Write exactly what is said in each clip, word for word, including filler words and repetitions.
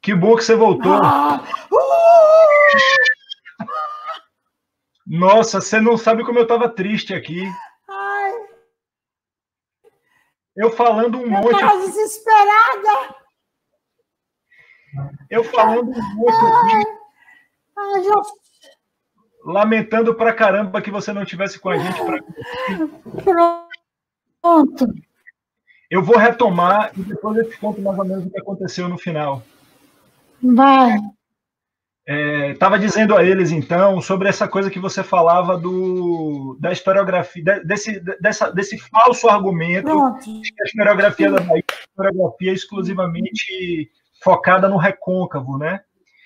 Que bom que você voltou. Ah, uh! Nossa, você não sabe como eu estava triste aqui. Ai, eu falando um eu monte. estava desesperada. Eu falando um monte aqui. Ai, já... Lamentando pra caramba que você não estivesse com a gente para. Pronto. Eu vou retomar e depois eu te conto mais ou menos o que aconteceu no final. Vai. Estava é, dizendo a eles, então, sobre essa coisa que você falava do, da historiografia, desse, dessa, desse falso argumento Pronto. de que a historiografia da Bahia é uma historiografia exclusivamente focada no recôncavo, né?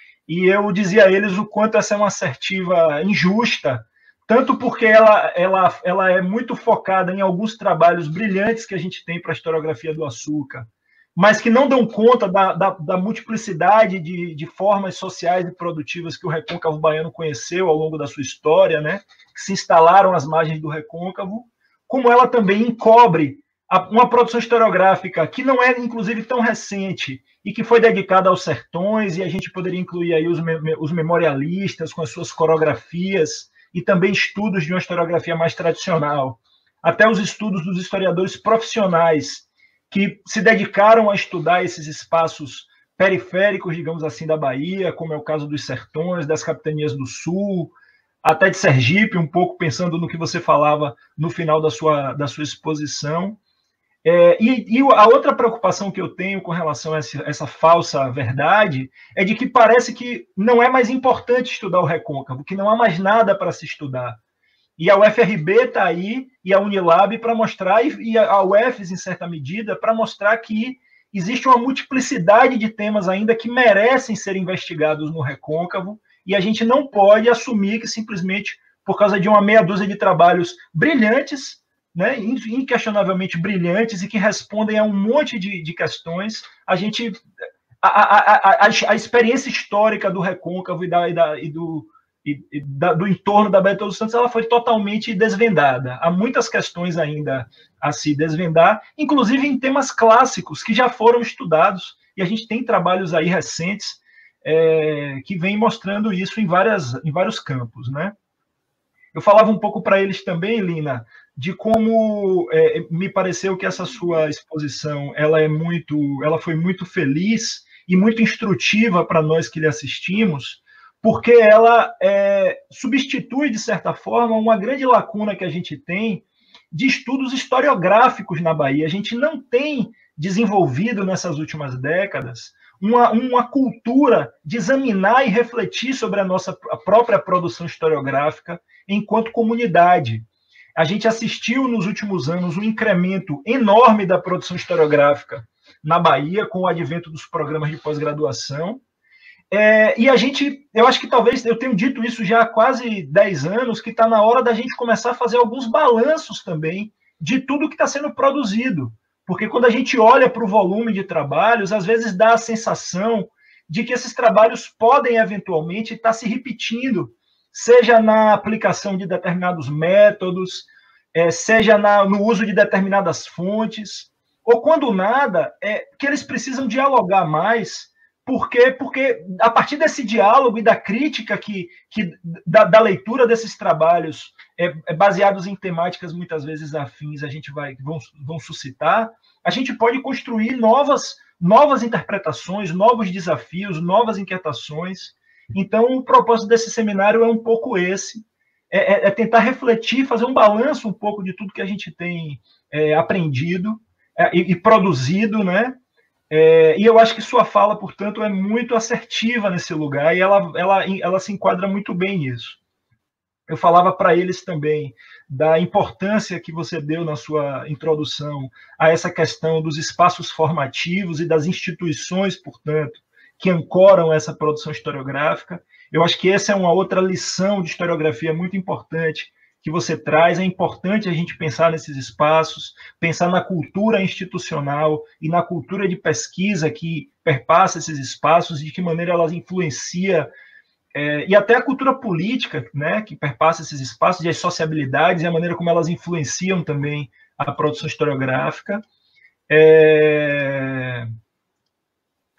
E eu dizia a eles o quanto essa é uma assertiva injusta, tanto porque ela, ela, ela é muito focada em alguns trabalhos brilhantes que a gente tem para a historiografia do açúcar, mas que não dão conta da, da, da multiplicidade de, de formas sociais e produtivas que o recôncavo baiano conheceu ao longo da sua história, né? Que se instalaram às margens do recôncavo, como ela também encobre uma produção historiográfica que não é, inclusive, tão recente e que foi dedicada aos sertões, e a gente poderia incluir aí os, me os memorialistas com as suas coreografias e também estudos de uma historiografia mais tradicional, até os estudos dos historiadores profissionais que se dedicaram a estudar esses espaços periféricos, digamos assim, da Bahia, como é o caso dos sertões, das capitanias do Sul, até de Sergipe, um pouco pensando no que você falava no final da sua, da sua exposição. É, e, e a outra preocupação que eu tenho com relação a essa, essa falsa verdade é de que parece que não é mais importante estudar o recôncavo, que não há mais nada para se estudar. E a U F R B está aí, e a Unilab para mostrar, e a U F S, em certa medida, para mostrar que existe uma multiplicidade de temas ainda que merecem ser investigados no recôncavo, e a gente não pode assumir que simplesmente por causa de uma meia dúzia de trabalhos brilhantes, né, inquestionavelmente brilhantes, e que respondem a um monte de, de questões, a gente... A, a, a, a, a experiência histórica do recôncavo e, da, e, da, e do... E, e da, do entorno da Baía de Todos os Santos, ela foi totalmente desvendada. Há muitas questões ainda a se desvendar, inclusive em temas clássicos que já foram estudados, e a gente tem trabalhos aí recentes é, que vêm mostrando isso em, várias, em vários campos, né? Eu falava um pouco para eles também, Lina, de como é, me pareceu que essa sua exposição ela é muito, ela foi muito feliz e muito instrutiva para nós que lhe assistimos, porque ela é, substitui, de certa forma, uma grande lacuna que a gente tem de estudos historiográficos na Bahia. A gente não tem desenvolvido nessas últimas décadas uma, uma cultura de examinar e refletir sobre a nossa a própria produção historiográfica enquanto comunidade. A gente assistiu nos últimos anos um incremento enorme da produção historiográfica na Bahia, com o advento dos programas de pós-graduação. É, e a gente, eu acho que talvez, eu tenho dito isso já há quase dez anos, que está na hora da gente começar a fazer alguns balanços também de tudo que está sendo produzido. Porque quando a gente olha para o volume de trabalhos, às vezes dá a sensação de que esses trabalhos podem eventualmente estar se repetindo, seja na aplicação de determinados métodos, é, seja na, no uso de determinadas fontes, ou quando nada, é que eles precisam dialogar mais. Por quê? Porque a partir desse diálogo e da crítica que, que da, da leitura desses trabalhos é, é baseados em temáticas muitas vezes afins, a gente vai vão, vão suscitar, a gente pode construir novas, novas interpretações, novos desafios, novas inquietações. Então, o propósito desse seminário é um pouco esse, é, é tentar refletir, fazer um balanço um pouco de tudo que a gente tem é, aprendido é, e, e produzido, né? É, e eu acho que sua fala, portanto, é muito assertiva nesse lugar, e ela, ela, ela se enquadra muito bem nisso. Eu falava para eles também da importância que você deu na sua introdução a essa questão dos espaços formativos e das instituições, portanto, que ancoram essa produção historiográfica. Eu acho que essa é uma outra lição de historiografia muito importante que você traz. É importante a gente pensar nesses espaços, pensar na cultura institucional e na cultura de pesquisa que perpassa esses espaços, de que maneira elas influenciam, é, e até a cultura política, né, que perpassa esses espaços, e as sociabilidades, e a maneira como elas influenciam também a produção historiográfica. É...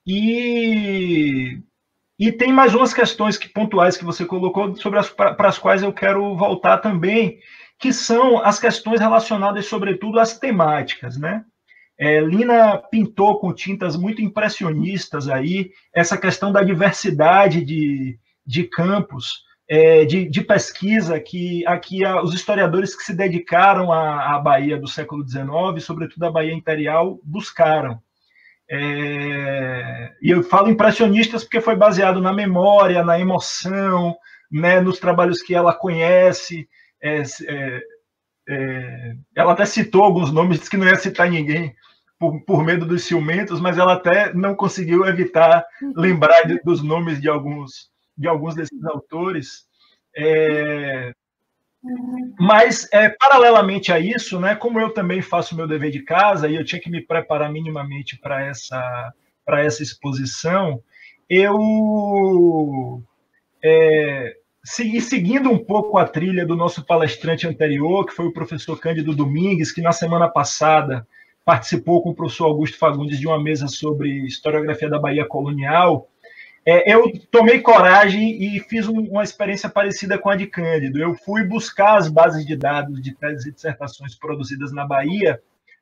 E, e tem mais umas questões que, pontuais que você colocou, sobre as, para as quais eu quero voltar também, que são as questões relacionadas, sobretudo, às temáticas, né? É, Lina pintou com tintas muito impressionistas aí essa questão da diversidade de, de campos, é, de, de pesquisa que aqui a, os historiadores que se dedicaram à, à Bahia do século dezenove, sobretudo à Bahia imperial, buscaram. É, e eu falo impressionistas porque foi baseado na memória, na emoção, né, nos trabalhos que ela conhece. É, é, é, ela até citou alguns nomes, disse que não ia citar ninguém por, por medo dos ciumentos, mas ela até não conseguiu evitar lembrar de, dos nomes de alguns, de alguns desses autores. É, mas, é, paralelamente a isso, né, como eu também faço o meu dever de casa e eu tinha que me preparar minimamente para essa, para essa exposição, eu, é, se, seguindo um pouco a trilha do nosso palestrante anterior, que foi o professor Cândido Domingues, que na semana passada participou com o professor Augusto Fagundes de uma mesa sobre historiografia da Bahia colonial, É, eu tomei coragem e fiz um, uma experiência parecida com a de Cândido. Eu fui buscar as bases de dados de teses e dissertações produzidas na Bahia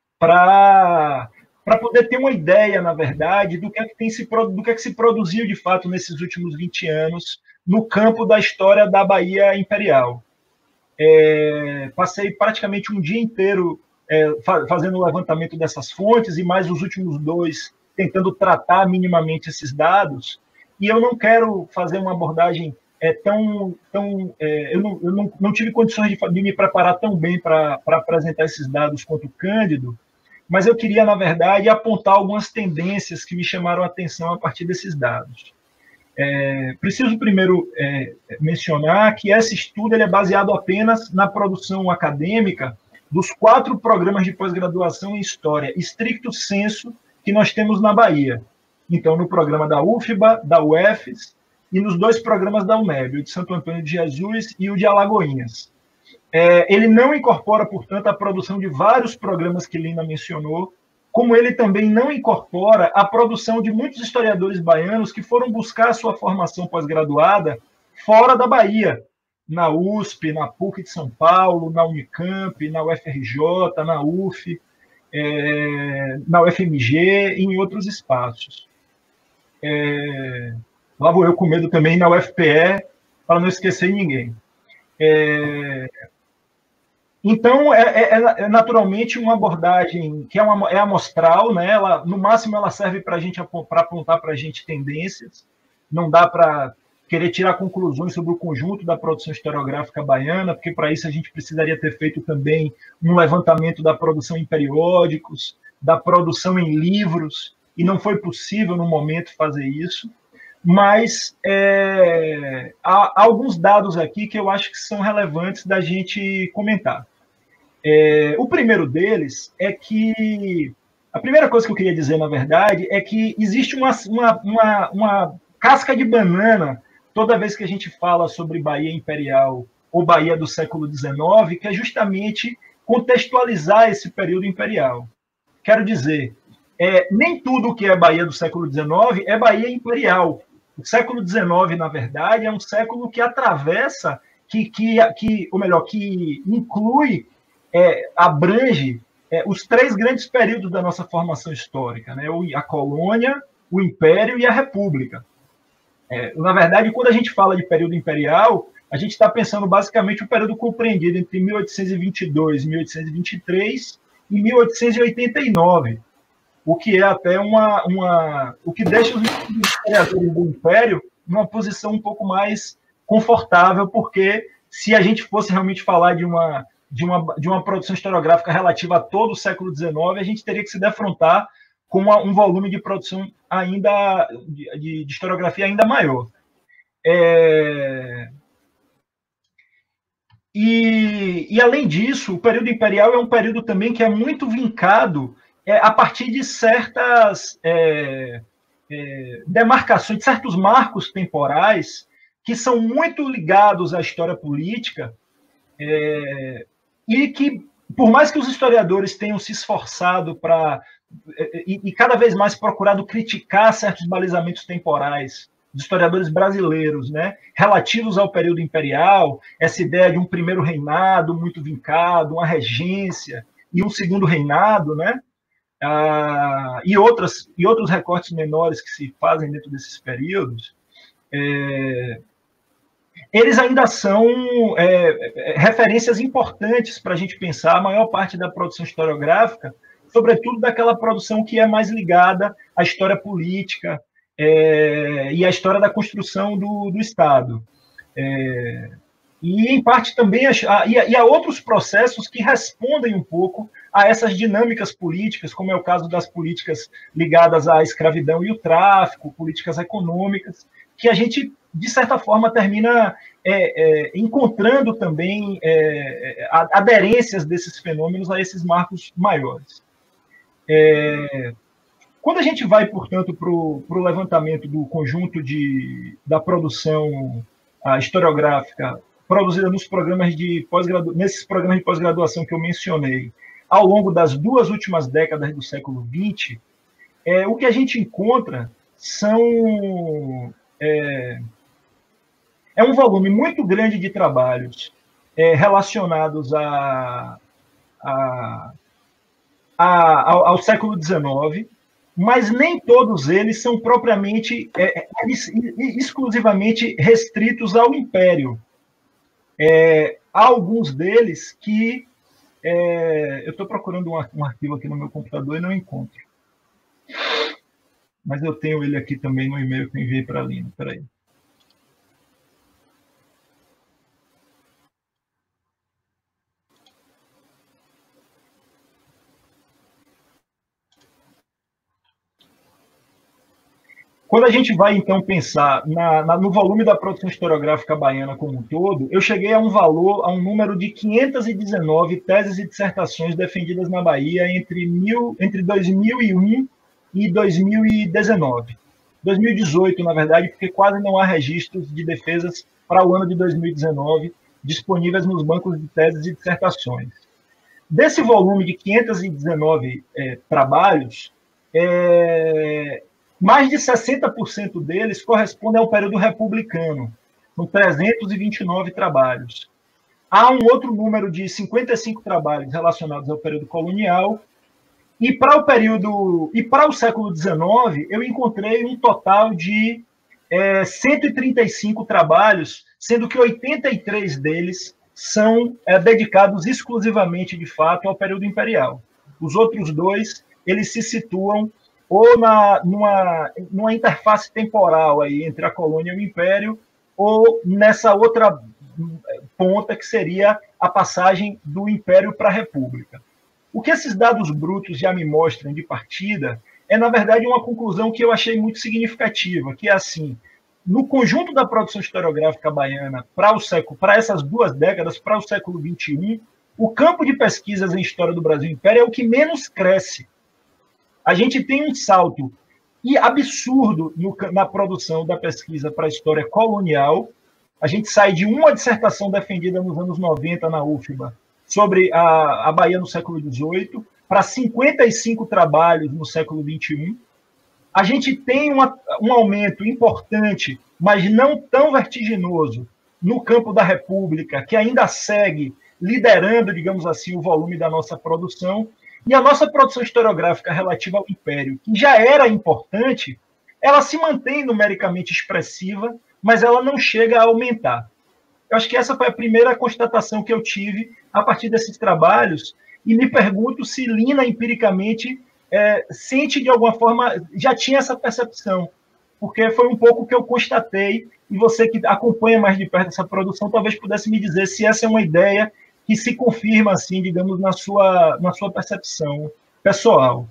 para para poder ter uma ideia, na verdade, do que é que tem se do que é que se produziu de fato nesses últimos vinte anos no campo da história da Bahia imperial. É, passei praticamente um dia inteiro é, fazendo o levantamento dessas fontes e mais os últimos dois tentando tratar minimamente esses dados. E eu não quero fazer uma abordagem é, tão... tão é, eu não, eu não, não tive condições de, de me preparar tão bem para apresentar esses dados quanto o Cândido, mas eu queria, na verdade, apontar algumas tendências que me chamaram a atenção a partir desses dados. É, preciso primeiro é, mencionar que esse estudo ele é baseado apenas na produção acadêmica dos quatro programas de pós-graduação em História, stricto sensu, que nós temos na Bahia. Então, no programa da U F B A, da U F E S e nos dois programas da U N E B, o de Santo Antônio de Jesus e o de Alagoinhas. É, ele não incorpora, portanto, a produção de vários programas que Lina mencionou, como ele também não incorpora a produção de muitos historiadores baianos que foram buscar a sua formação pós-graduada fora da Bahia, na U S P, na PUC de São Paulo, na Unicamp, na U F R J, na U F, é, na U F M G e em outros espaços. É, lá vou eu com medo também na U F P E, para não esquecer ninguém. É, então, é, é, é naturalmente uma abordagem que é, uma, é amostral, né? Ela, no máximo ela serve para a gente, para apontar para a gente tendências, não dá para querer tirar conclusões sobre o conjunto da produção historiográfica baiana, porque para isso a gente precisaria ter feito também um levantamento da produção em periódicos, da produção em livros, e não foi possível no momento fazer isso, mas é, há, há alguns dados aqui que eu acho que são relevantes da gente comentar. É, o primeiro deles é que, a primeira coisa que eu queria dizer, na verdade, é que existe uma, uma, uma, uma casca de banana toda vez que a gente fala sobre Bahia imperial ou Bahia do século dezenove, que é justamente contextualizar esse período imperial. Quero dizer, É, nem tudo que é Bahia do século dezenove é Bahia imperial. O século dezenove, na verdade, é um século que atravessa, que, que, que ou melhor, que inclui, é, abrange é, os três grandes períodos da nossa formação histórica, né? A colônia, o império e a república. É, na verdade, quando a gente fala de período imperial, a gente está pensando basicamente o período compreendido entre mil oitocentos e vinte e dois, mil oitocentos e vinte e três e mil oitocentos e oitenta e nove. O que é até uma, uma o que deixa os historiadores do Império numa posição um pouco mais confortável, porque se a gente fosse realmente falar de uma, de uma, de uma produção historiográfica relativa a todo o século dezenove, a gente teria que se defrontar com uma, um volume de produção ainda de, de historiografia ainda maior. É... E, e, além disso, o período imperial é um período também que é muito vincado É, a partir de certas é, é, demarcações, de certos marcos temporais que são muito ligados à história política é, e que por mais que os historiadores tenham se esforçado para, e, e cada vez mais procurado criticar certos balizamentos temporais, dos historiadores brasileiros, né, relativos ao período imperial, essa ideia de um primeiro reinado muito vincado, uma regência e um segundo reinado, né, ah, e, outras, e outros recortes menores que se fazem dentro desses períodos, é, eles ainda são é, referências importantes para a gente pensar a maior parte da produção historiográfica, sobretudo daquela produção que é mais ligada à história política é, e à história da construção do, do Estado. É, e, em parte, também a, e, a, e a outros processos que respondem um pouco a essas dinâmicas políticas, como é o caso das políticas ligadas à escravidão e o tráfico, políticas econômicas, que a gente, de certa forma, termina é, é, encontrando também é, aderências desses fenômenos a esses marcos maiores. É, quando a gente vai, portanto, para o levantamento do conjunto de, da produção a, historiográfica produzida nos programas de pós-graduação, nesses programas de pós-graduação que eu mencionei, ao longo das duas últimas décadas do século vinte, é, o que a gente encontra são... É, é um volume muito grande de trabalhos é, relacionados a, a, a, ao, ao século dezenove, mas nem todos eles são propriamente, é, exclusivamente restritos ao Império. É, há alguns deles que... É, eu estou procurando um, um arquivo aqui no meu computador e não encontro. Mas eu tenho ele aqui também no e-mail que eu enviei para a Lina. Espera aí. Quando a gente vai, então, pensar na, na, no volume da produção historiográfica baiana como um todo, eu cheguei a um valor, a um número de quinhentas e dezenove teses e dissertações defendidas na Bahia entre, mil, entre dois mil e um e dois mil e dezenove. dois mil e dezoito, na verdade, porque quase não há registros de defesas para o ano de dois mil e dezenove disponíveis nos bancos de teses e dissertações. Desse volume de quinhentos e dezenove é, trabalhos, é, mais de sessenta por cento deles correspondem ao período republicano, são trezentos e vinte e nove trabalhos. Há um outro número de cinquenta e cinco trabalhos relacionados ao período colonial, e para o período e para o século dezenove, eu encontrei um total de é, cento e trinta e cinco trabalhos, sendo que oitenta e três deles são é, dedicados exclusivamente, de fato, ao período imperial. Os outros dois, eles se situam ou na, numa, numa interface temporal aí entre a colônia e o império, ou nessa outra ponta que seria a passagem do império para a república. O que esses dados brutos já me mostram de partida é, na verdade, uma conclusão que eu achei muito significativa, que é assim, no conjunto da produção historiográfica baiana para o século, para essas duas décadas, para o século vinte e um, o campo de pesquisas em história do Brasil Império é o que menos cresce. A gente tem um salto e absurdo no, na produção da pesquisa para a história colonial. A gente sai de uma dissertação defendida nos anos noventa na U F B A sobre a, a Bahia no século dezoito para cinquenta e cinco trabalhos no século vinte e um. A gente tem uma, um aumento importante, mas não tão vertiginoso, no campo da República, que ainda segue liderando, digamos assim, o volume da nossa produção. E a nossa produção historiográfica relativa ao Império, que já era importante, ela se mantém numericamente expressiva, mas ela não chega a aumentar. Eu acho que essa foi a primeira constatação que eu tive a partir desses trabalhos, e me pergunto se Lina, empiricamente, é, sente de alguma forma, já tinha essa percepção, porque foi um pouco o que eu constatei, e você que acompanha mais de perto essa produção, talvez pudesse me dizer se essa é uma ideia que se confirma, assim, digamos, na sua, na sua percepção pessoal.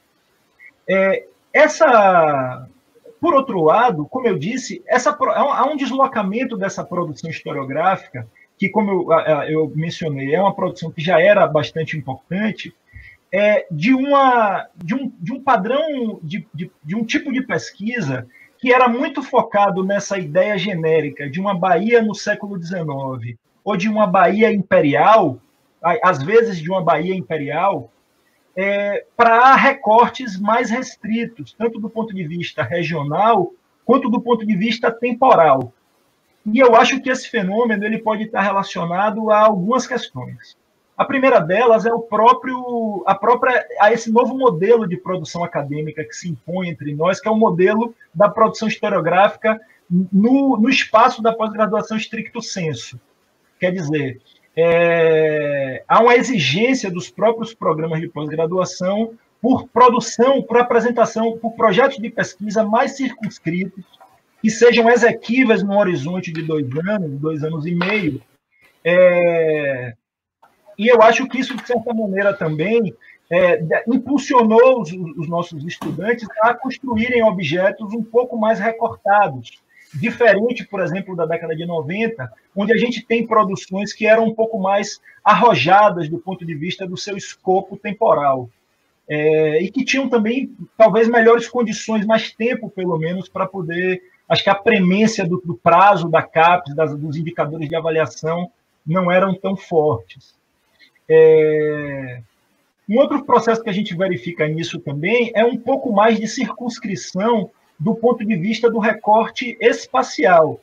É, essa, por outro lado, como eu disse, essa, há um deslocamento dessa produção historiográfica, que, como eu, eu mencionei, é uma produção que já era bastante importante, é, de, uma, de, um, de um padrão, de, de, de um tipo de pesquisa que era muito focado nessa ideia genérica de uma Bahia no século dezenove, ou de uma Bahia imperial, às vezes de uma Bahia imperial, é, para recortes mais restritos, tanto do ponto de vista regional, quanto do ponto de vista temporal. E eu acho que esse fenômeno ele pode estar relacionado a algumas questões. A primeira delas é o próprio, a própria, a esse novo modelo de produção acadêmica que se impõe entre nós, que é o modelo da produção historiográfica no, no espaço da pós-graduação stricto sensu. Quer dizer, é, há uma exigência dos próprios programas de pós-graduação por produção, por apresentação, por projetos de pesquisa mais circunscritos, que sejam exequíveis no horizonte de dois anos, dois anos e meio. É, e eu acho que isso, de certa maneira, também é, impulsionou os, os nossos estudantes a construírem objetos um pouco mais recortados, diferente, por exemplo, da década de noventa, onde a gente tem produções que eram um pouco mais arrojadas do ponto de vista do seu escopo temporal. É, e que tinham também, talvez, melhores condições, mais tempo, pelo menos, para poder... Acho que a premência do, do prazo da CAPES, das, dos indicadores de avaliação, não eram tão fortes. É, um outro processo que a gente verifica nisso também é um pouco mais de circunscrição do ponto de vista do recorte espacial,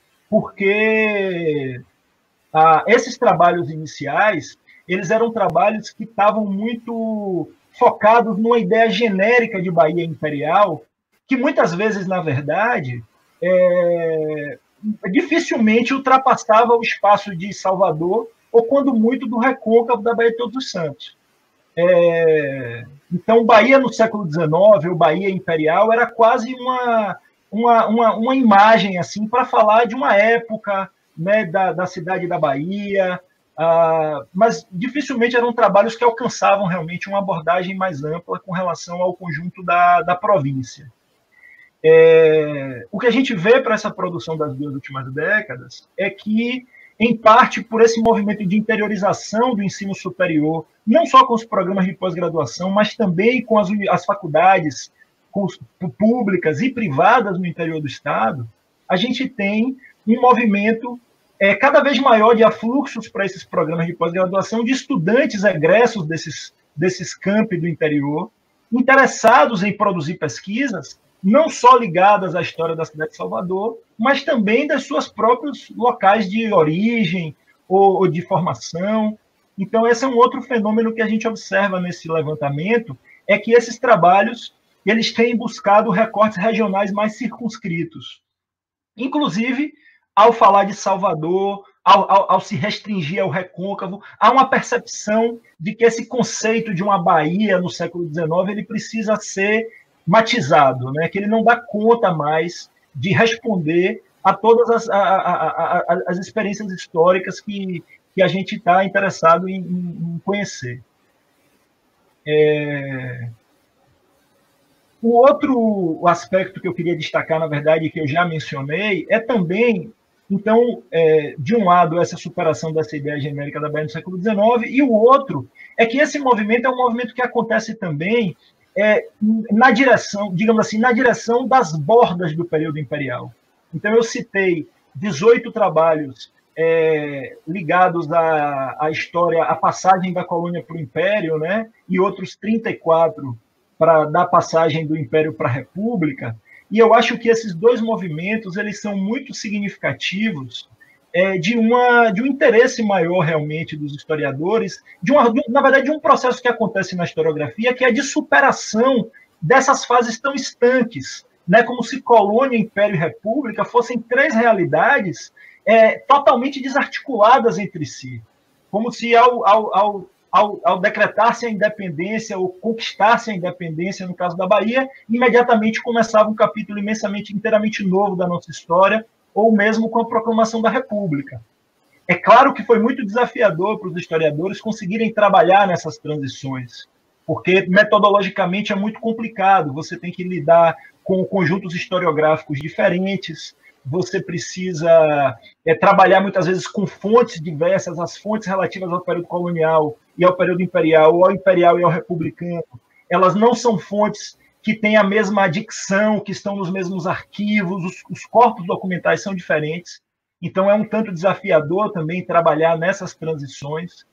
porque ah, esses trabalhos iniciais, eles eram trabalhos que estavam muito focados numa ideia genérica de Bahia imperial, que muitas vezes, na verdade, é, dificilmente ultrapassava o espaço de Salvador, ou quando muito do recôncavo da Baía de Todos os Santos. É, então, Bahia no século dezenove, ou Bahia imperial, era quase uma, uma, uma, uma imagem assim, para falar de uma época, né, da, da cidade da Bahia, ah, mas dificilmente eram trabalhos que alcançavam realmente uma abordagem mais ampla com relação ao conjunto da, da província. É, o que a gente vê para essa produção das duas últimas décadas é que, em parte por esse movimento de interiorização do ensino superior, não só com os programas de pós-graduação, mas também com as, as faculdades com os, públicas e privadas no interior do Estado, a gente tem um movimento é, cada vez maior de afluxos para esses programas de pós-graduação de estudantes egressos desses, desses campi do interior, interessados em produzir pesquisas, não só ligadas à história da cidade de Salvador, mas também das suas próprios locais de origem ou, ou de formação. Então, esse é um outro fenômeno que a gente observa nesse levantamento, é que esses trabalhos eles têm buscado recortes regionais mais circunscritos. Inclusive, ao falar de Salvador, ao, ao, ao se restringir ao recôncavo, há uma percepção de que esse conceito de uma Bahia no século dezenove ele precisa ser matizado, né? Que ele não dá conta mais de responder a todas as, a, a, a, as experiências históricas que, que a gente está interessado em, em conhecer. É... O outro aspecto que eu queria destacar, na verdade, que eu já mencionei, é também, então, é, de um lado, essa superação dessa ideia genérica da Bahia no século dezenove, e o outro é que esse movimento é um movimento que acontece também É, na direção, digamos assim, na direção das bordas do período imperial. Então, eu citei dezoito trabalhos é, ligados à, à história, à passagem da colônia para o Império, né, e outros trinta e quatro para dar passagem do Império para a República, e eu acho que esses dois movimentos eles são muito significativos É, de, uma, de um interesse maior, realmente, dos historiadores, de uma, de, na verdade, de um processo que acontece na historiografia, que é de superação dessas fases tão estanques, né, como se colônia, império e república fossem três realidades é, totalmente desarticuladas entre si, como se, ao, ao, ao, ao, ao decretar-se a independência, ou conquistar-se a independência, no caso da Bahia, imediatamente começava um capítulo imensamente, inteiramente novo da nossa história, ou mesmo com a proclamação da República. É claro que foi muito desafiador para os historiadores conseguirem trabalhar nessas transições, porque metodologicamente é muito complicado, você tem que lidar com conjuntos historiográficos diferentes, você precisa é, trabalhar muitas vezes com fontes diversas, as fontes relativas ao período colonial e ao período imperial, ou ao imperial e ao republicano, elas não são fontes que têm a mesma dicção, que estão nos mesmos arquivos, os, os corpos documentais são diferentes, então é um tanto desafiador também trabalhar nessas transições.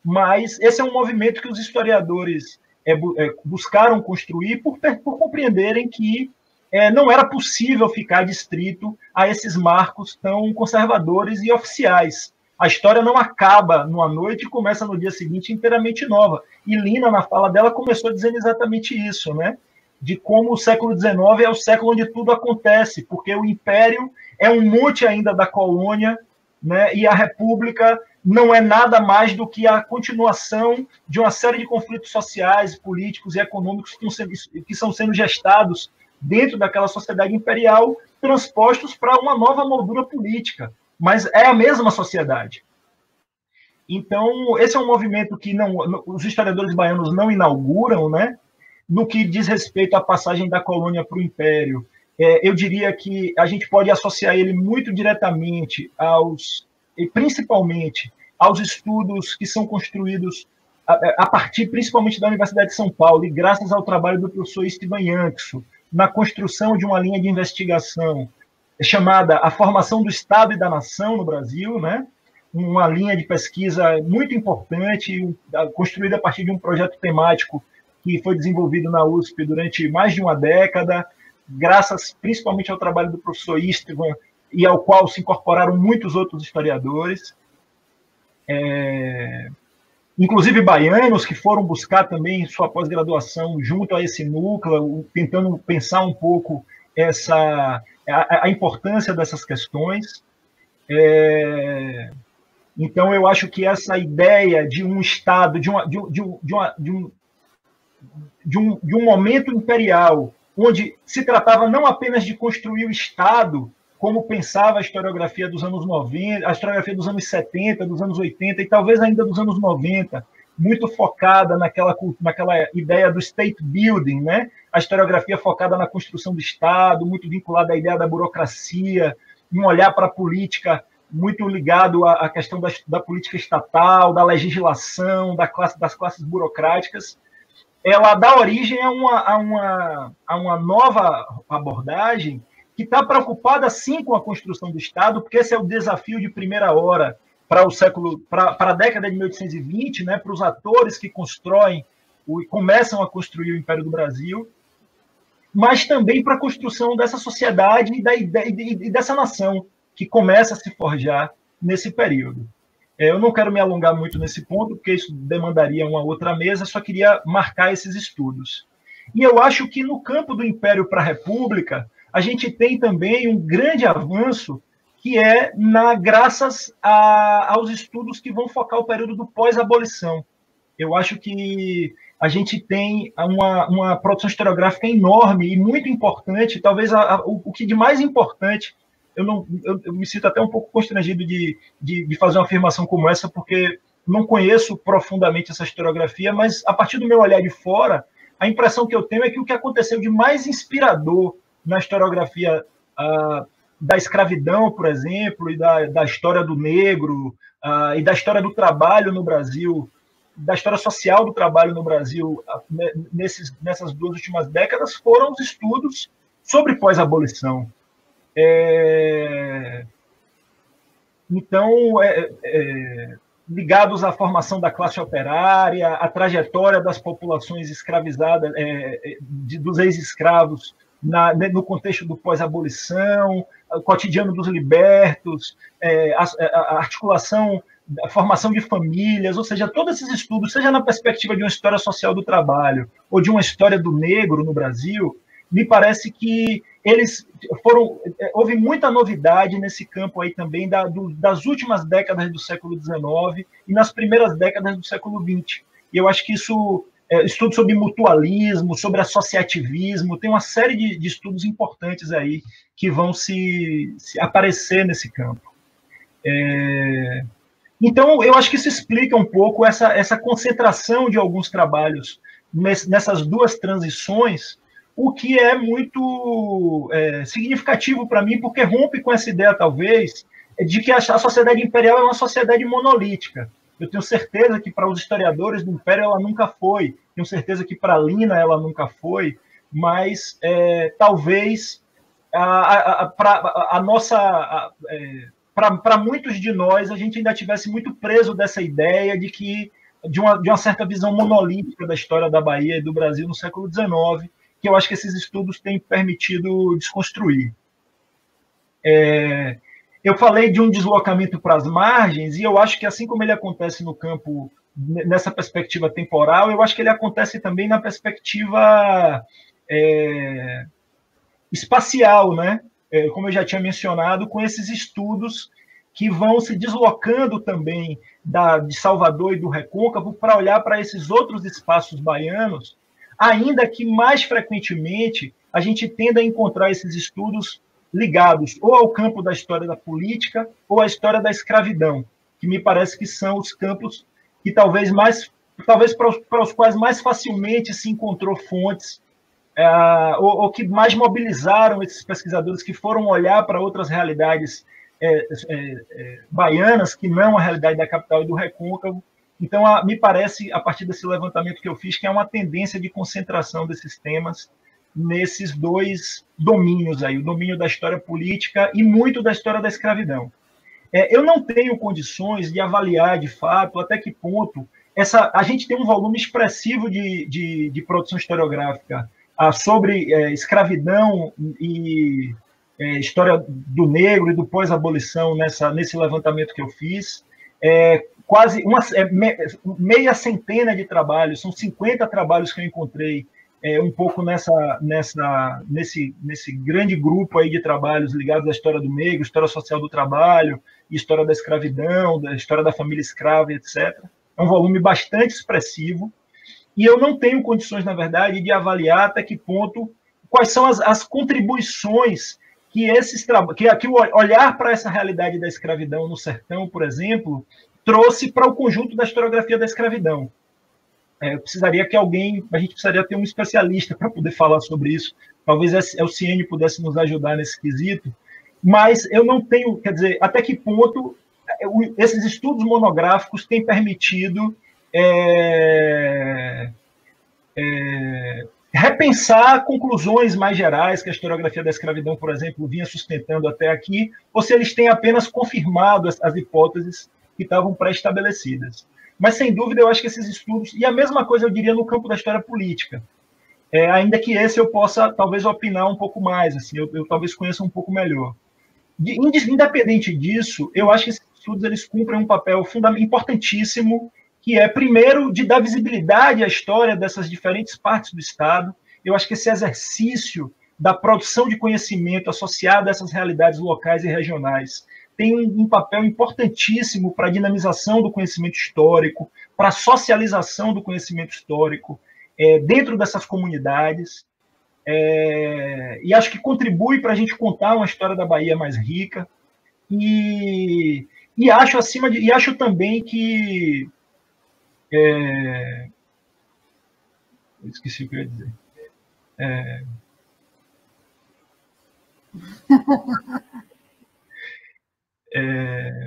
mas esse é um movimento que os historiadores é, é, buscaram construir por, por compreenderem que é, não era possível ficar adstrito a esses marcos tão conservadores e oficiais. A história não acaba numa noite e começa no dia seguinte inteiramente nova. E Lina, na fala dela, começou dizendo exatamente isso, né? De como o século dezenove é o século onde tudo acontece, porque o império é um monte ainda da colônia, né? E a república não é nada mais do que a continuação de uma série de conflitos sociais, políticos e econômicos que, sendo, que são sendo gestados dentro daquela sociedade imperial, transpostos para uma nova moldura política. Mas é a mesma sociedade. Então, esse é um movimento que não, os historiadores baianos não inauguram, né? No que diz respeito à passagem da colônia para o império. É, eu diria que a gente pode associar ele muito diretamente aos, e principalmente, aos estudos que são construídos a, a partir, principalmente, da Universidade de São Paulo, e graças ao trabalho do professor Esteban Yanxo, na construção de uma linha de investigação chamada A Formação do Estado e da Nação no Brasil, né? Uma linha de pesquisa muito importante, construída a partir de um projeto temático que foi desenvolvido na U S P durante mais de uma década, graças principalmente ao trabalho do professor Esteban, e ao qual se incorporaram muitos outros historiadores, é... inclusive baianos, que foram buscar também sua pós-graduação junto a esse núcleo, tentando pensar um pouco essa... a, a importância dessas questões. É... Então, eu acho que essa ideia de um Estado, de, uma, de, de, de, uma, de, um, de, um, de um momento imperial, onde se tratava não apenas de construir o Estado, como pensava a historiografia dos anos noventa, a historiografia dos anos setenta, dos anos oitenta e talvez ainda dos anos noventa, muito focada naquela, naquela ideia do state building, né? A historiografia focada na construção do Estado, muito vinculada à ideia da burocracia, um olhar para a política muito ligado à, à questão da, da política estatal, da legislação, da classe, das classes burocráticas. Ela dá origem a uma, a uma, a uma nova abordagem que está preocupada, sim, com a construção do Estado, porque esse é o desafio de primeira hora para o século, para, para a década de mil oitocentos e vinte, né, para os atores que constroem e começam a construir o Império do Brasil, mas também para a construção dessa sociedade e, da, e, e dessa nação que começa a se forjar nesse período. Eu não quero me alongar muito nesse ponto, porque isso demandaria uma outra mesa, só queria marcar esses estudos. E eu acho que no campo do Império para a República, a gente tem também um grande avanço, que é na, graças a, aos estudos que vão focar o período do pós-abolição. Eu acho que a gente tem uma, uma produção historiográfica enorme e muito importante, talvez a, a, o, o que de mais importante. Eu, não, eu, eu me sinto até um pouco constrangido de, de, de fazer uma afirmação como essa, porque não conheço profundamente essa historiografia, mas a partir do meu olhar de fora, a impressão que eu tenho é que o que aconteceu de mais inspirador na historiografia uh, da escravidão, por exemplo, e da, da história do negro, uh, e da história do trabalho no Brasil, da história social do trabalho no Brasil, uh, nesses, nessas duas últimas décadas, foram os estudos sobre pós-abolição. É... Então, é, é, ligados à formação da classe operária, à trajetória das populações escravizadas, é, de, dos ex-escravos na, no contexto do pós-abolição, o cotidiano dos libertos, é, a, a articulação, a formação de famílias, ou seja, todos esses estudos, seja na perspectiva de uma história social do trabalho ou de uma história do negro no Brasil, me parece que eles foram, houve muita novidade nesse campo aí também da, do, das últimas décadas do século dezenove e nas primeiras décadas do século vinte. E eu acho que isso, é, estudos sobre mutualismo, sobre associativismo, tem uma série de, de estudos importantes aí que vão se, se aparecer nesse campo. É, então, eu acho que isso explica um pouco essa, essa concentração de alguns trabalhos nessas duas transições, o que é muito é, significativo para mim, porque rompe com essa ideia, talvez, de que a, a sociedade imperial é uma sociedade monolítica. Eu tenho certeza que para os historiadores do Império ela nunca foi, tenho certeza que para a Lina ela nunca foi, mas é, talvez a, a, a, pra, a nossa... É, para muitos de nós, a gente ainda tivesse muito preso dessa ideia de que de uma, de uma certa visão monolítica da história da Bahia e do Brasil no século dezenove, que eu acho que esses estudos têm permitido desconstruir. É, eu falei de um deslocamento para as margens, e eu acho que, assim como ele acontece no campo, nessa perspectiva temporal, eu acho que ele acontece também na perspectiva é, espacial, né? É, como eu já tinha mencionado, com esses estudos que vão se deslocando também da, de Salvador e do Recôncavo para olhar para esses outros espaços baianos, ainda que mais frequentemente a gente tenda a encontrar esses estudos ligados ou ao campo da história da política ou à história da escravidão, que me parece que são os campos que talvez mais, talvez para os, para os quais mais facilmente se encontrou fontes, é, ou, ou que mais mobilizaram esses pesquisadores que foram olhar para outras realidades é, é, é, baianas, que não a realidade da capital e do Recôncavo. Então, a, me parece, a partir desse levantamento que eu fiz, que é uma tendência de concentração desses temas nesses dois domínios aí, o domínio da história política e muito da história da escravidão. É, eu não tenho condições de avaliar, de fato, até que ponto essa, a gente tem um volume expressivo de, de, de produção historiográfica ah, sobre é, escravidão e é, história do negro e do pós-abolição nessa, nesse levantamento que eu fiz. É, quase uma, é, me, meia centena de trabalhos, são cinquenta trabalhos que eu encontrei é, um pouco nessa, nessa, nesse, nesse grande grupo aí de trabalhos ligados à história do negro, história social do trabalho, história da escravidão, da história da família escrava, etcétera. É um volume bastante expressivo, e eu não tenho condições, na verdade, de avaliar até que ponto, quais são as, as contribuições que, esses, que, que o olhar para essa realidade da escravidão no sertão, por exemplo, trouxe para o conjunto da historiografia da escravidão. É, eu precisaria que alguém, a gente precisaria ter um especialista para poder falar sobre isso, talvez a Elciene pudesse nos ajudar nesse quesito, mas eu não tenho, quer dizer, até que ponto esses estudos monográficos têm permitido é, é, repensar conclusões mais gerais que a historiografia da escravidão, por exemplo, vinha sustentando até aqui, ou se eles têm apenas confirmado as, as hipóteses que estavam pré-estabelecidas. Mas, sem dúvida, eu acho que esses estudos, e a mesma coisa eu diria no campo da história política, é, ainda que esse eu possa, talvez, opinar um pouco mais, assim, eu, eu talvez conheça um pouco melhor. De, independente disso, eu acho que esses estudos eles cumprem um papel importantíssimo, que é, primeiro, de dar visibilidade à história dessas diferentes partes do Estado. Eu acho que esse exercício da produção de conhecimento associado a essas realidades locais e regionais tem um, um papel importantíssimo para a dinamização do conhecimento histórico, para a socialização do conhecimento histórico é, dentro dessas comunidades. É, e acho que contribui para a gente contar uma história da Bahia mais rica. E, e, acho, acima de, e acho também que... É, eu esqueci o que eu ia dizer. É, é,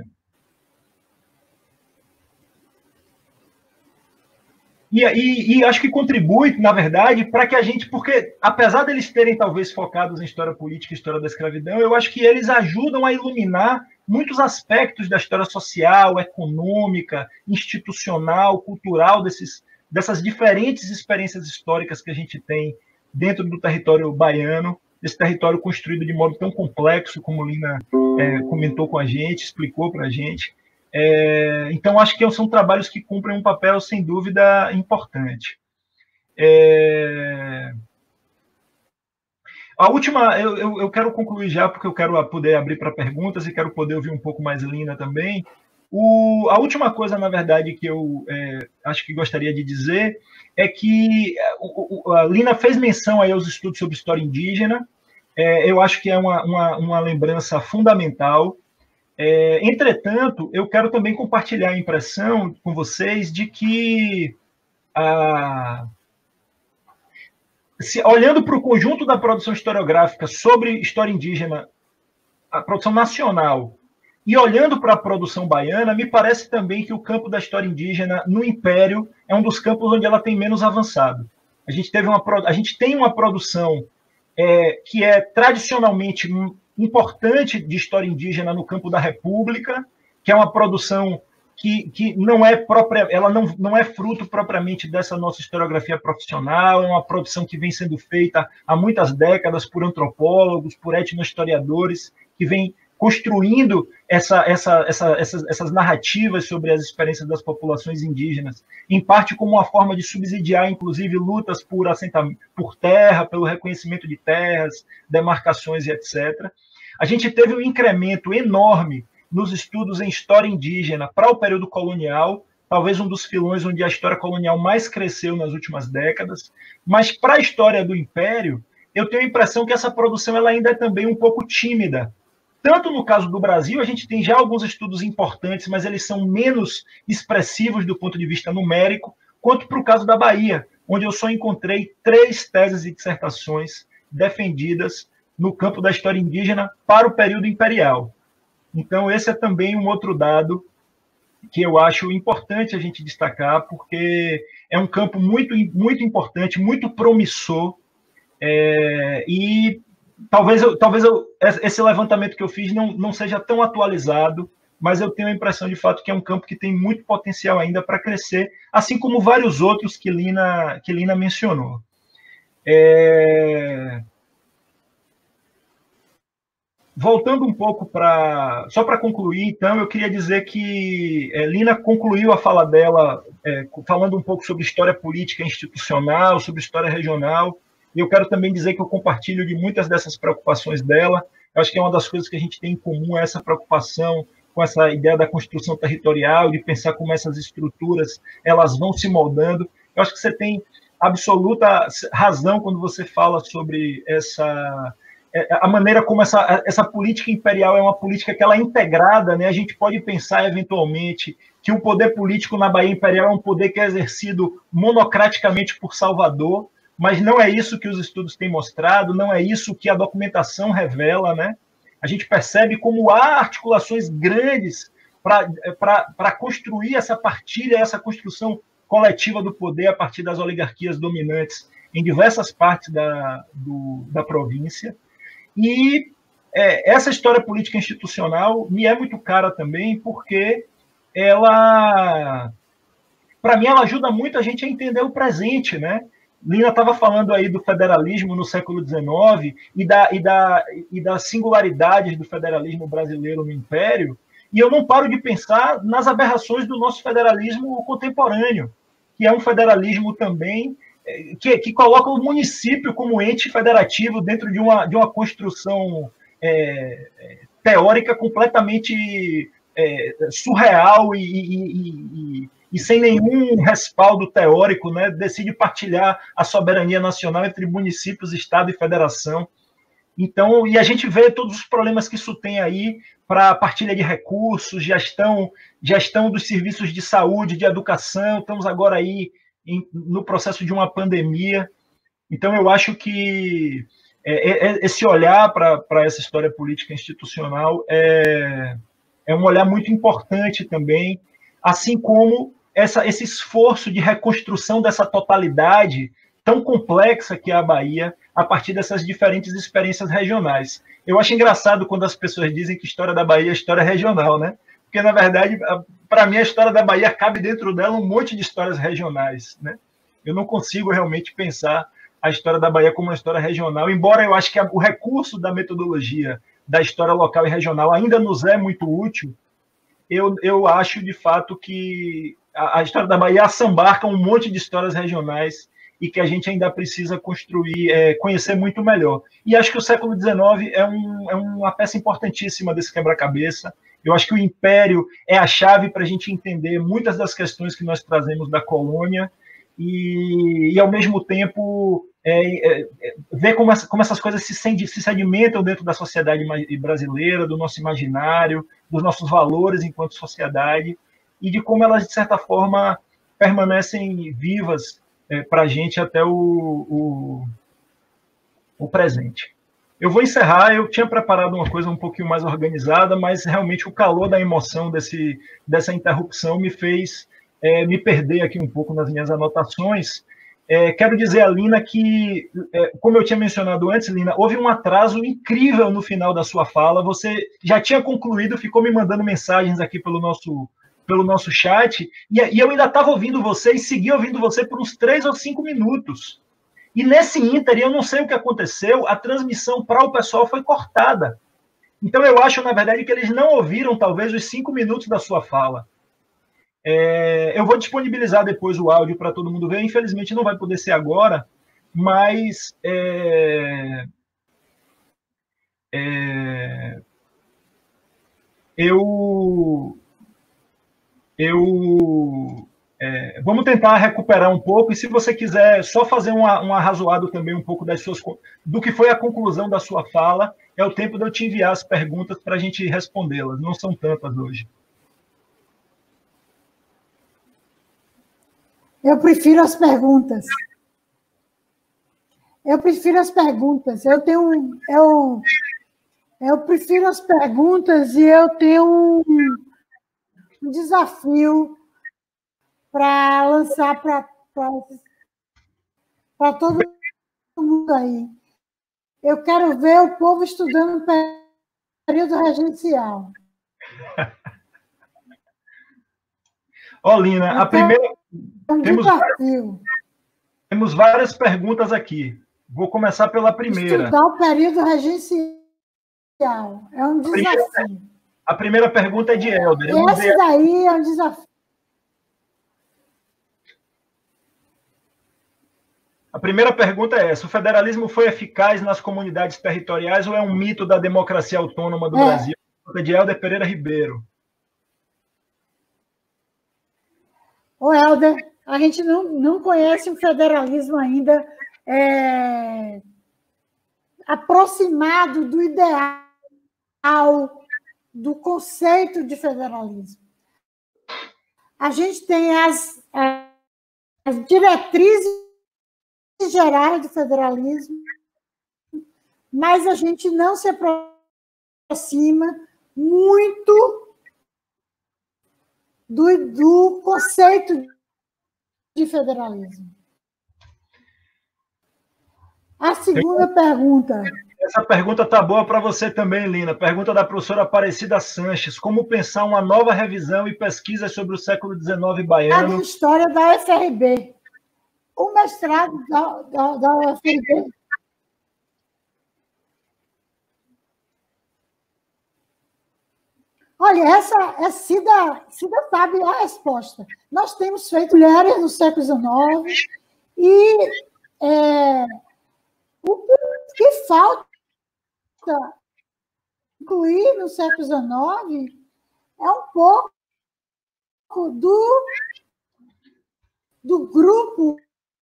e, e, e acho que contribui, na verdade, para que a gente... Porque, apesar deles terem, talvez, focados em história política e história da escravidão, eu acho que eles ajudam a iluminar muitos aspectos da história social, econômica, institucional, cultural, desses, dessas diferentes experiências históricas que a gente tem dentro do território baiano, esse território construído de modo tão complexo, como Lina é, comentou com a gente, explicou para a gente. É, então, acho que são trabalhos que cumprem um papel, sem dúvida, importante. É... A última, eu, eu, eu quero concluir já, porque eu quero poder abrir para perguntas e quero poder ouvir um pouco mais Lina também. O, a última coisa, na verdade, que eu é, acho que gostaria de dizer é que o, o, a Lina fez menção aí aos estudos sobre história indígena. É, eu acho que é uma, uma, uma lembrança fundamental. É, entretanto, eu quero também compartilhar a impressão com vocês de que, a, se, olhando para o conjunto da produção historiográfica sobre história indígena, a produção nacional, e olhando para a produção baiana, me parece também que o campo da história indígena no Império é um dos campos onde ela tem menos avançado. A gente, teve uma, a gente tem uma produção é, que é tradicionalmente importante de história indígena no campo da República, que é uma produção que, que não é própria, ela não, não é fruto propriamente dessa nossa historiografia profissional, é uma produção que vem sendo feita há muitas décadas por antropólogos, por etnohistoriadores, que vem construindo essa, essa, essa, essas, essas narrativas sobre as experiências das populações indígenas, em parte como uma forma de subsidiar, inclusive, lutas por assentamento, por terra, pelo reconhecimento de terras, demarcações e etcétera. A gente teve um incremento enorme nos estudos em história indígena para o período colonial, talvez um dos filões onde a história colonial mais cresceu nas últimas décadas, mas para a história do Império, eu tenho a impressão que essa produção ela ainda é também um pouco tímida. Tanto no caso do Brasil, a gente tem já alguns estudos importantes, mas eles são menos expressivos do ponto de vista numérico, quanto para o caso da Bahia, onde eu só encontrei três teses e dissertações defendidas no campo da história indígena para o período imperial. Então, esse é também um outro dado que eu acho importante a gente destacar, porque é um campo muito, muito importante, muito promissor, é, e talvez, eu, talvez eu, esse levantamento que eu fiz não, não seja tão atualizado, mas eu tenho a impressão, de fato, que é um campo que tem muito potencial ainda para crescer, assim como vários outros que Lina, que Lina mencionou. É... Voltando um pouco para... Só para concluir, então, eu queria dizer que é, Lina concluiu a fala dela é, falando um pouco sobre história política institucional, sobre história regional, e eu quero também dizer que eu compartilho de muitas dessas preocupações dela. Eu acho que é uma das coisas que a gente tem em comum, é essa preocupação com essa ideia da construção territorial, de pensar como essas estruturas elas vão se moldando. Eu acho que você tem absoluta razão quando você fala sobre essa... a maneira como essa, essa política imperial é uma política que ela é integrada, né? A gente pode pensar, eventualmente, que o poder político na Bahia Imperial é um poder que é exercido monocraticamente por Salvador, mas não é isso que os estudos têm mostrado, não é isso que a documentação revela, né? A gente percebe como há articulações grandes para construir essa partilha, essa construção coletiva do poder a partir das oligarquias dominantes em diversas partes da, do, da província. E é, essa história política institucional me é muito cara também, porque ela, para mim, ela ajuda muito a gente a entender o presente, né? Lina estava falando aí do federalismo no século dezenove e, da, e, da, e das singularidades do federalismo brasileiro no Império, e eu não paro de pensar nas aberrações do nosso federalismo contemporâneo, que é um federalismo também Que, que coloca o município como ente federativo dentro de uma, de uma construção é, teórica completamente é, surreal e, e, e, e sem nenhum respaldo teórico, né? Decide partilhar a soberania nacional entre municípios, estado e federação. Então, e a gente vê todos os problemas que isso tem aí para partilha de recursos, gestão, gestão dos serviços de saúde, de educação. Estamos agora aí no processo de uma pandemia. Então, eu acho que esse olhar para essa história política institucional é, é um olhar muito importante também, assim como essa, esse esforço de reconstrução dessa totalidade tão complexa que é a Bahia, a partir dessas diferentes experiências regionais. Eu acho engraçado quando as pessoas dizem que a história da Bahia é história regional, né? Porque, na verdade, para mim, a história da Bahia cabe dentro dela um monte de histórias regionais, né? Eu não consigo realmente pensar a história da Bahia como uma história regional, embora eu acho que o recurso da metodologia da história local e regional ainda nos é muito útil, eu, eu acho, de fato, que a, a história da Bahia assambarca um monte de histórias regionais e que a gente ainda precisa construir, é, conhecer muito melhor. E acho que o século dezenove é, um, é uma peça importantíssima desse quebra-cabeça. Eu acho que o Império é a chave para a gente entender muitas das questões que nós trazemos da colônia e, e ao mesmo tempo, é, é, ver como, essa, como essas coisas se, se sedimentam dentro da sociedade brasileira, do nosso imaginário, dos nossos valores enquanto sociedade, e de como elas, de certa forma, permanecem vivas é, para a gente até o, o, o presente. Eu vou encerrar, eu tinha preparado uma coisa um pouquinho mais organizada, mas realmente o calor da emoção desse, dessa interrupção me fez é, me perder aqui um pouco nas minhas anotações. É, quero dizer a Lina que, é, como eu tinha mencionado antes, Lina, houve um atraso incrível no final da sua fala, você já tinha concluído, ficou me mandando mensagens aqui pelo nosso, pelo nosso chat, e, e eu ainda estava ouvindo você e segui ouvindo você por uns três ou cinco minutos. E nesse ínter, eu não sei o que aconteceu, a transmissão para o pessoal foi cortada. Então eu acho, na verdade, que eles não ouviram, talvez, os cinco minutos da sua fala. É, eu vou disponibilizar depois o áudio para todo mundo ver. Infelizmente não vai poder ser agora, mas é, é, eu, eu é, vamos tentar recuperar um pouco. E se você quiser só fazer um, um arrazoado também um pouco das suas, do que foi a conclusão da sua fala, é o tempo de eu te enviar as perguntas para a gente respondê-las. Não são tantas hoje. Eu prefiro as perguntas. Eu prefiro as perguntas. Eu tenho, eu, eu prefiro as perguntas e eu tenho um, um desafio para lançar para todo mundo aí. Eu quero ver o povo estudando período regencial. Ó, oh, Lina, a primeira... É um temos, desafio. Temos várias perguntas aqui. Vou começar pela primeira. Estudar o período regencial. É um desafio. A primeira, a primeira pergunta é de Helder. Esse daí é um desafio. A primeira pergunta é essa: o federalismo foi eficaz nas comunidades territoriais ou é um mito da democracia autônoma do é. Brasil? Pergunta de Helder Pereira Ribeiro. Ô, Helder, a gente não, não conhece o federalismo ainda é, aproximado do ideal, do conceito de federalismo. A gente tem as, as diretrizes gerais do federalismo, mas a gente não se aproxima muito do, do conceito de federalismo. A segunda pergunta. Essa pergunta está boa para você também, Lina. Pergunta da professora Aparecida Sanches. Como pensar uma nova revisão e pesquisa sobre o século dezenove baiano? A história da U F R B. O mestrado da, da, da U F R B. Olha, essa é Cida, Cida sabe a resposta. Nós temos feito mulheres no século dezenove e é, o que falta incluir no século dezenove é um pouco do, do grupo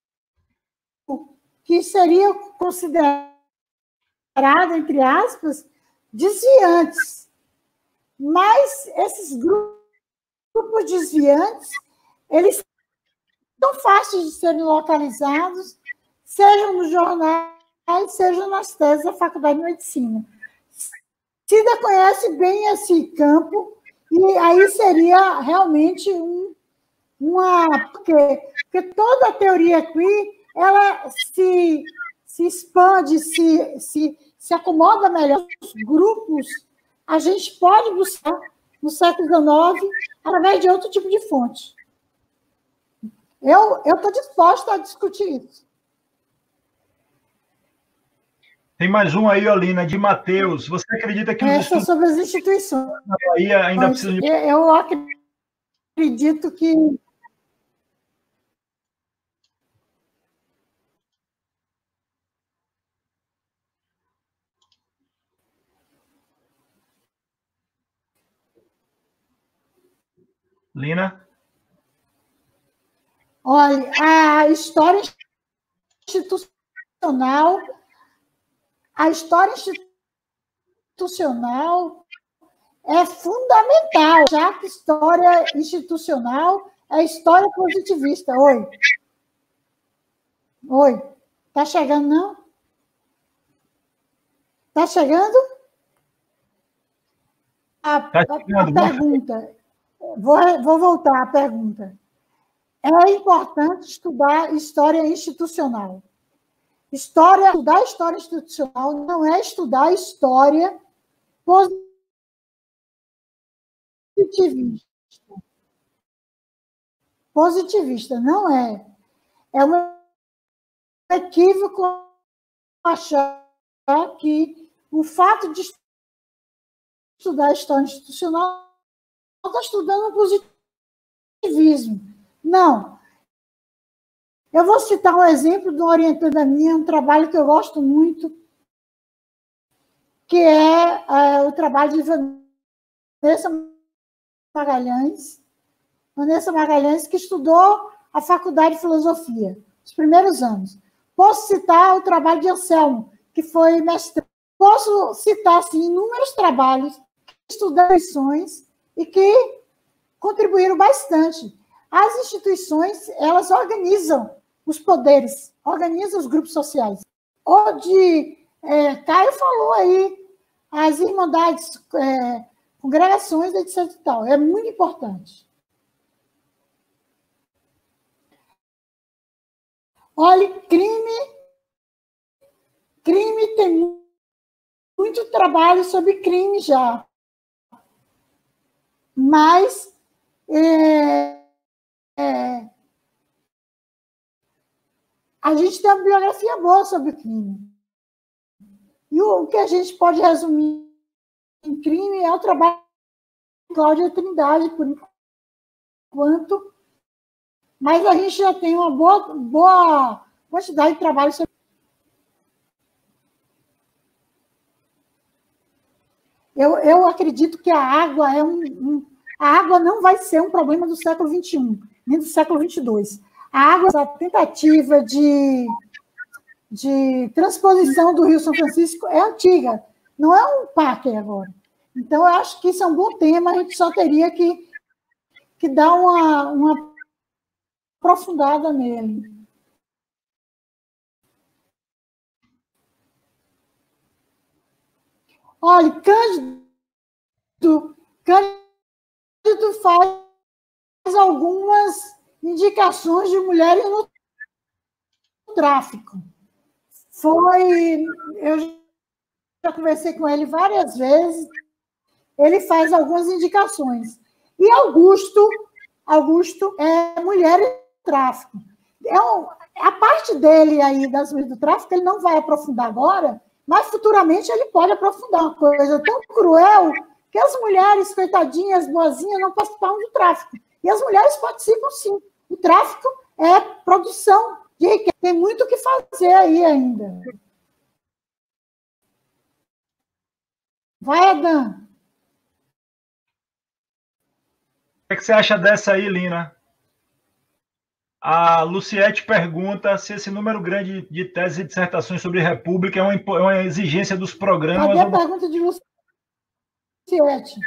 que seria considerado, entre aspas, desviantes. Mas esses grupos desviantes, eles são fáceis de serem localizados, sejam nos jornais, sejam nas teses da Faculdade de Medicina. Cida conhece bem esse campo, e aí seria realmente um, uma... Porque, porque toda a teoria aqui, ela se, se expande, se, se, se acomoda melhor nos grupos. A gente pode buscar no século dezenove através de outro tipo de fonte. Eu estou disposta a discutir isso. Tem mais um aí, Olina, de Matheus. Você acredita que os Essa estudos sobre as instituições. na Bahia ainda precisam de... Eu acredito que... Lina? Olha, a história institucional, a história institucional é fundamental, já que história institucional é história positivista. Oi. Oi. Tá chegando, não? Tá chegando? A, Tá chegando, a, a pergunta... Vou, vou voltar à pergunta. É importante estudar história institucional. História, estudar história institucional não é estudar história positivista. positivista. Não é. É um equívoco achar que o fato de estudar história institucional está estudando o positivismo. Não. Eu vou citar um exemplo de uma orientanda minha, um trabalho que eu gosto muito, que é, é o trabalho de Vanessa Magalhães, Vanessa Magalhães, que estudou a Faculdade de Filosofia, os primeiros anos. Posso citar o trabalho de Anselmo, que foi mestrado. Posso citar, assim, inúmeros trabalhos que estudaram instituições e que contribuíram bastante. As instituições, elas organizam os poderes, organizam os grupos sociais. Onde é, Caio falou aí, as irmandades, é, congregações, etcétera e tal. É muito importante. Olha, crime, crime tem muito trabalho sobre crime já. Mas é, é, a gente tem uma bibliografia boa sobre o crime. E o, o que a gente pode resumir em crime é o trabalho de Cláudia Trindade, por enquanto, mas a gente já tem uma boa, boa quantidade de trabalho sobre. Eu, eu acredito que a água é um, um. A água não vai ser um problema do século vinte e um, nem do século vinte e dois. A água, a tentativa de, de transposição do Rio São Francisco é antiga, não é um parque agora. Então, eu acho que isso é um bom tema, a gente só teria que, que dar uma, uma aprofundada nele. Olha, Cândido, Cândido faz algumas indicações de mulheres no tráfico. Foi, eu já conversei com ele várias vezes, ele faz algumas indicações. E Augusto, Augusto é mulher e tráfico. É um, a parte dele aí das mulheres do tráfico, ele não vai aprofundar agora, mas futuramente ele pode aprofundar uma coisa tão cruel que as mulheres, coitadinhas, boazinhas, não participam do tráfico. E as mulheres participam, sim. O tráfico é produção de riqueza. Tem muito o que fazer aí ainda. Vai, Adan. O que, é que você acha dessa aí, Lina? A Luciete pergunta se esse número grande de teses e dissertações sobre república é uma, é uma exigência dos programas. Cadê a ou... pergunta de Luciete?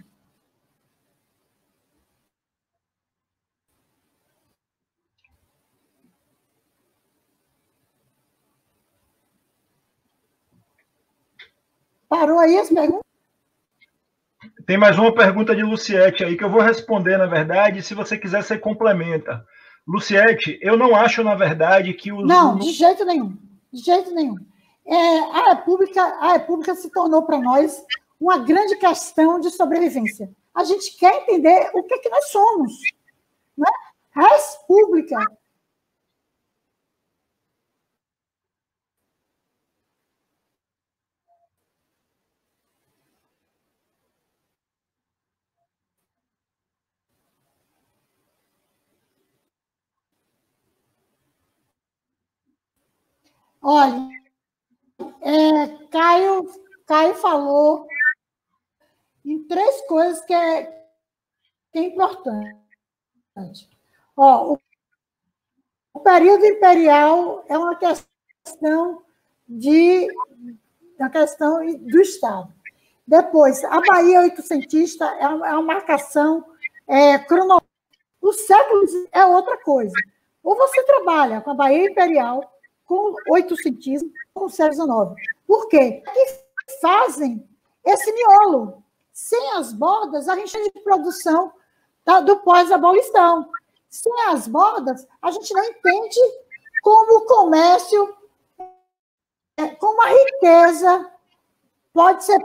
Parou aí as perguntas? Tem mais uma pergunta de Luciete aí que eu vou responder, na verdade, se você quiser, você complementa. Luciete, eu não acho, na verdade, que os... Não, de jeito nenhum. De jeito nenhum. É, a, República, a República se tornou para nós uma grande questão de sobrevivência. A gente quer entender o que, é que nós somos. Né? República. Olha, é, Caio, Caio falou em três coisas que é, que é importante. Ó, o, o período imperial é uma questão de uma questão do Estado. Depois, a Bahia oitocentista é uma, é uma marcação é, cronológica. O século é outra coisa. Ou você trabalha com a Bahia imperial, com o oitocentismo, com o século dezenove. Por quê? Porque fazem esse miolo. Sem as bordas, a gente tem de produção do pós-abolição. Sem as bordas, a gente não entende como o comércio, como a riqueza pode ser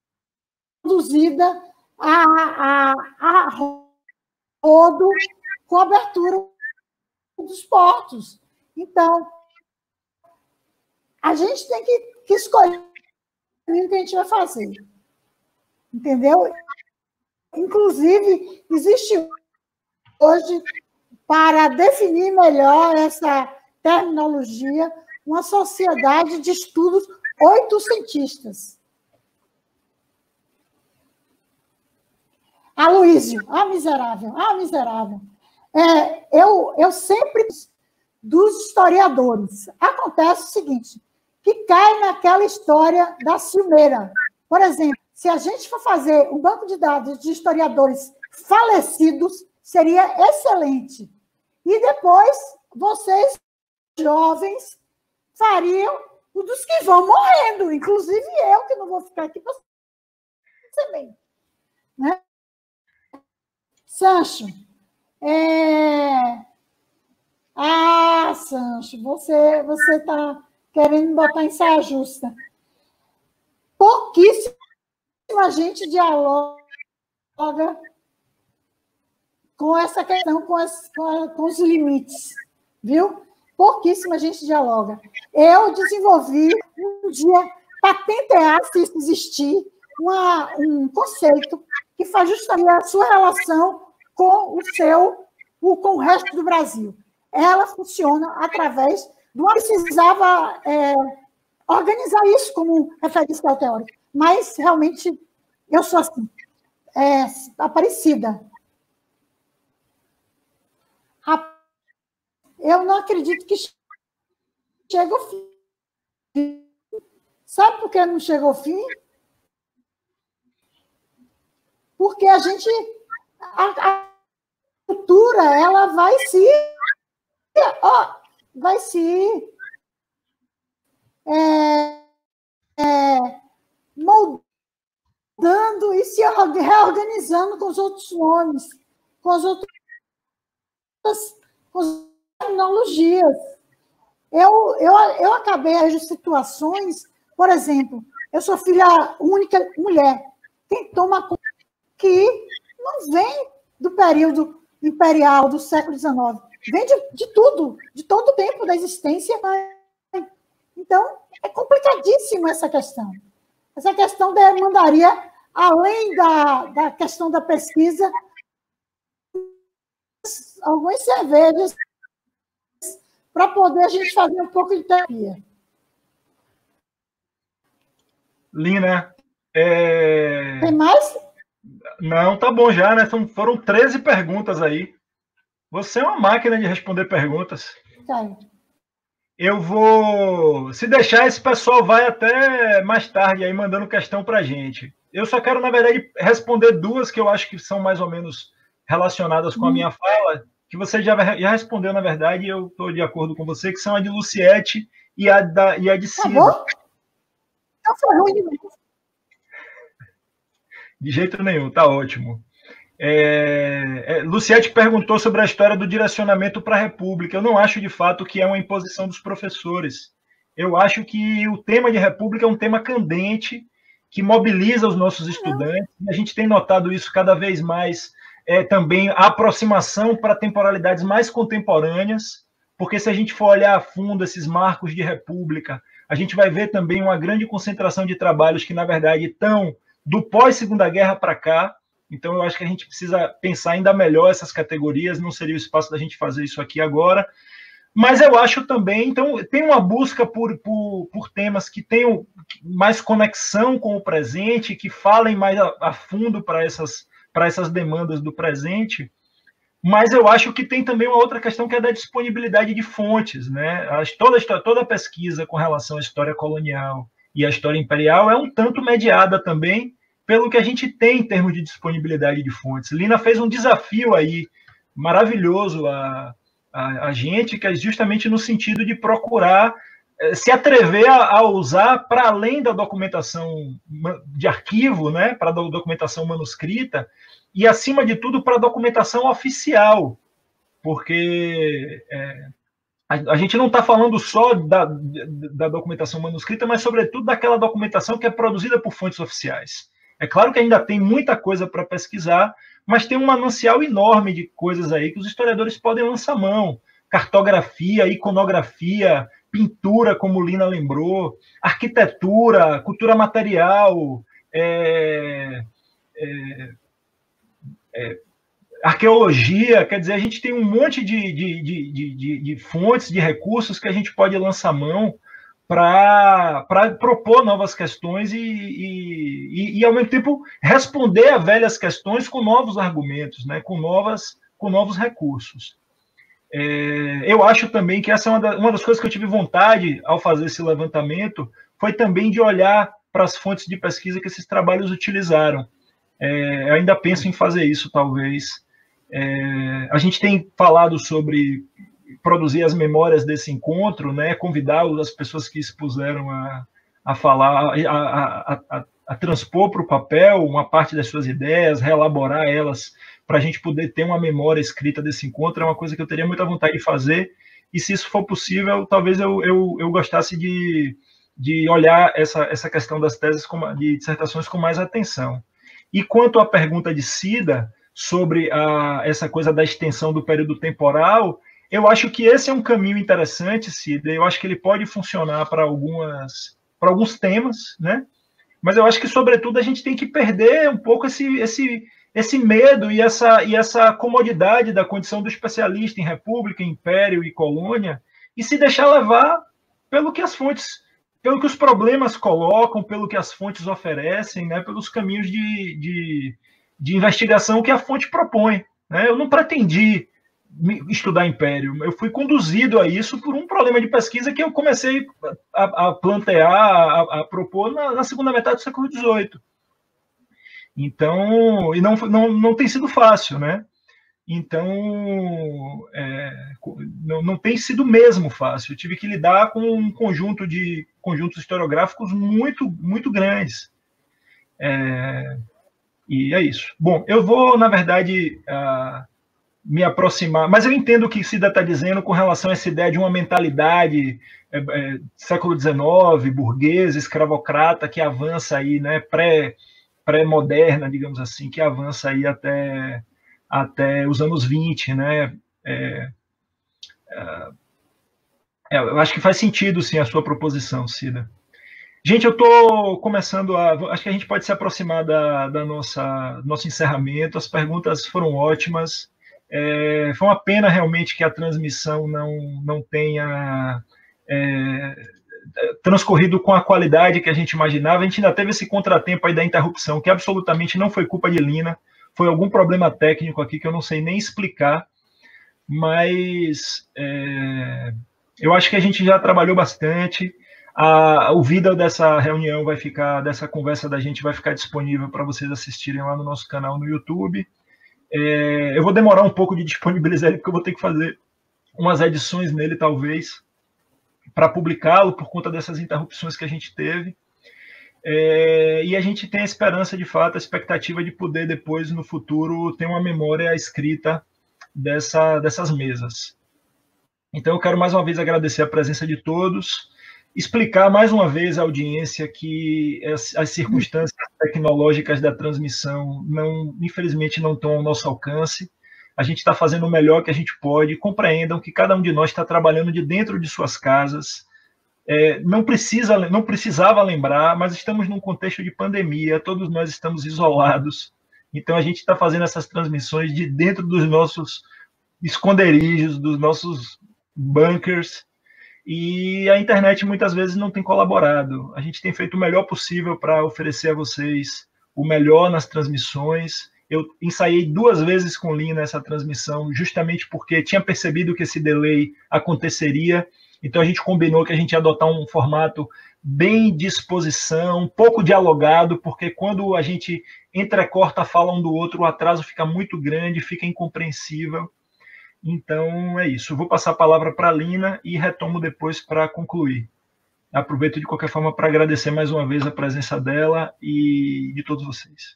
produzida a, a, a rodo com a abertura dos portos. Então, a gente tem que, que escolher o que a gente vai fazer. Entendeu? Inclusive, existe hoje, para definir melhor essa terminologia, uma sociedade de estudos oitocentistas. Aloísio, ah, miserável, ah, miserável. É, eu, eu sempre, dos historiadores, acontece o seguinte, que cai naquela história da ciumeira. Por exemplo, se a gente for fazer um banco de dados de historiadores falecidos, seria excelente. E depois, vocês, jovens, fariam o dos que vão morrendo, inclusive eu, que não vou ficar aqui para também. Né? Sancho, é... Ah, Sancho, você você está querendo me botar em saia justa. Pouquíssima gente dialoga com essa questão, com, as, com, a, com os limites, viu? Pouquíssima gente dialoga. Eu desenvolvi um dia, para tentar, se isso existir, uma, um conceito que faz justamente a sua relação com o seu, o, com o resto do Brasil. Ela funciona através do... Não precisava é, organizar isso como referência teórica, mas realmente eu sou assim, é, Aparecida. Eu não acredito que chegue ao fim. Sabe por que não chega ao fim? Porque a gente... A, a cultura, ela vai se... Ó, vai se... É, é, moldando e se reorganizando com os outros nomes, com as outras... Com as tecnologias. Eu, eu, eu acabei de situações, por exemplo, eu sou filha única mulher. Quem toma conta que não vem do período imperial do século dezenove, vem de, de tudo, de todo o tempo da existência. Então, é complicadíssima essa questão. Essa questão demandaria, além da, da questão da pesquisa, algumas cervejas para poder a gente fazer um pouco de terapia. Lina, é... Tem mais? Não, tá bom já, né? São, foram treze perguntas aí. Você é uma máquina de responder perguntas. Tá. Eu vou... Se deixar, esse pessoal vai até mais tarde aí mandando questão para a gente. Eu só quero, na verdade, responder duas que eu acho que são mais ou menos relacionadas com a minha fala, que você já, já respondeu, na verdade, e eu estou de acordo com você, que são a de Luciete e a, da, e a de Cida. Tá bom? Então foi ruim de novo. De jeito nenhum, tá ótimo. É, é, Luciete perguntou sobre a história do direcionamento para a República. Eu não acho, de fato, que é uma imposição dos professores. Eu acho que o tema de República é um tema candente, que mobiliza os nossos estudantes, e a gente tem notado isso cada vez mais, é, também a aproximação para temporalidades mais contemporâneas, porque se a gente for olhar a fundo esses marcos de República, a gente vai ver também uma grande concentração de trabalhos que, na verdade, estão do pós-Segunda Guerra para cá. Então, eu acho que a gente precisa pensar ainda melhor essas categorias, não seria o espaço da gente fazer isso aqui agora. Mas eu acho também, então, tem uma busca por, por, por temas que tenham mais conexão com o presente, que falem mais a, a fundo para essas, para essas demandas do presente, mas eu acho que tem também uma outra questão, que é da disponibilidade de fontes, né? Toda, toda a pesquisa com relação à história colonial e à história imperial é um tanto mediada também pelo que a gente tem em termos de disponibilidade de fontes. Lina fez um desafio aí maravilhoso a, a, a gente, que é justamente no sentido de procurar eh, se atrever a, a usar, para além da documentação de arquivo, né, para a documentação manuscrita, e, acima de tudo, para a documentação oficial, porque é, a, a gente não está falando só da, da documentação manuscrita, mas, sobretudo, daquela documentação que é produzida por fontes oficiais. É claro que ainda tem muita coisa para pesquisar, mas tem um manancial enorme de coisas aí que os historiadores podem lançar mão. Cartografia, iconografia, pintura, como Lina lembrou, arquitetura, cultura material, é, é, é, arqueologia, quer dizer, a gente tem um monte de, de, de, de, de fontes, de recursos que a gente pode lançar mão para propor novas questões e, e, e, ao mesmo tempo, responder a velhas questões com novos argumentos, né, com, novas, com novos recursos. É, eu acho também que essa é uma, da, uma das coisas que eu tive vontade ao fazer esse levantamento, foi também de olhar para as fontes de pesquisa que esses trabalhos utilizaram. É, eu ainda penso em fazer isso, talvez. É, a gente tem falado sobre produzir as memórias desse encontro, né, convidar as pessoas que expuseram a, a falar, a, a, a, a transpor para o papel uma parte das suas ideias, reelaborar elas, para a gente poder ter uma memória escrita desse encontro, é uma coisa que eu teria muita vontade de fazer, e se isso for possível, talvez eu, eu, eu gostasse de, de olhar essa, essa questão das teses, com, de dissertações com mais atenção. E quanto à pergunta de Cida, sobre a, essa coisa da extensão do período temporal, eu acho que esse é um caminho interessante, Cida. Eu acho que ele pode funcionar para algumas, para alguns temas, né? Mas eu acho que, sobretudo, a gente tem que perder um pouco esse, esse, esse medo e essa, e essa comodidade da condição do especialista em república, império e colônia, e se deixar levar pelo que as fontes, pelo que os problemas colocam, pelo que as fontes oferecem, né? Pelos caminhos de, de, de investigação que a fonte propõe, né? Eu não pretendi estudar império. Eu fui conduzido a isso por um problema de pesquisa que eu comecei a, a plantear, a, a propor na, na segunda metade do século dezoito. Então, e não, não, não tem sido fácil, né? Então, é, não, não tem sido mesmo fácil. Eu tive que lidar com um conjunto de conjuntos historiográficos muito, muito grandes. É, e é isso. Bom, eu vou, na verdade, uh, me aproximar, mas eu entendo o que Cida está dizendo com relação a essa ideia de uma mentalidade é, é, século dezenove, burguesa, escravocrata, que avança aí, né, pré, pré-moderna, digamos assim, que avança aí até, até os anos vinte, né? É, é, eu acho que faz sentido, sim, a sua proposição, Cida. Gente, eu estou começando a... Acho que a gente pode se aproximar da, da nossa nosso encerramento. As perguntas foram ótimas. É, foi uma pena realmente que a transmissão não, não tenha é, transcorrido com a qualidade que a gente imaginava. A gente ainda teve esse contratempo aí da interrupção, que absolutamente não foi culpa de Lina, foi algum problema técnico aqui que eu não sei nem explicar, mas é, eu acho que a gente já trabalhou bastante. A, o vídeo dessa reunião vai ficar, dessa conversa da gente vai ficar disponível para vocês assistirem lá no nosso canal no YouTube. É, eu vou demorar um pouco de disponibilizar ele, porque eu vou ter que fazer umas edições nele, talvez, para publicá-lo, por conta dessas interrupções que a gente teve. É, e a gente tem a esperança, de fato, a expectativa de poder depois, no futuro, ter uma memória escrita dessa, dessas mesas. Então, eu quero mais uma vez agradecer a presença de todos, explicar mais uma vez à audiência que as, as circunstâncias tecnológicas da transmissão, não, infelizmente, não estão ao nosso alcance. A gente está fazendo o melhor que a gente pode. Compreendam que cada um de nós está trabalhando de dentro de suas casas. É, não, precisa, não precisava lembrar, mas estamos num contexto de pandemia, todos nós estamos isolados. Então, a gente está fazendo essas transmissões de dentro dos nossos esconderijos, dos nossos bunkers, e a internet muitas vezes não tem colaborado. A gente tem feito o melhor possível para oferecer a vocês o melhor nas transmissões. Eu ensaiei duas vezes com Lina essa transmissão, justamente porque tinha percebido que esse delay aconteceria. Então a gente combinou que a gente ia adotar um formato bem de exposição, um pouco dialogado, porque quando a gente entrecorta a fala um do outro, o atraso fica muito grande, fica incompreensível. Então, é isso. Eu vou passar a palavra para a Lina e retomo depois para concluir. Aproveito, de qualquer forma, para agradecer mais uma vez a presença dela e de todos vocês.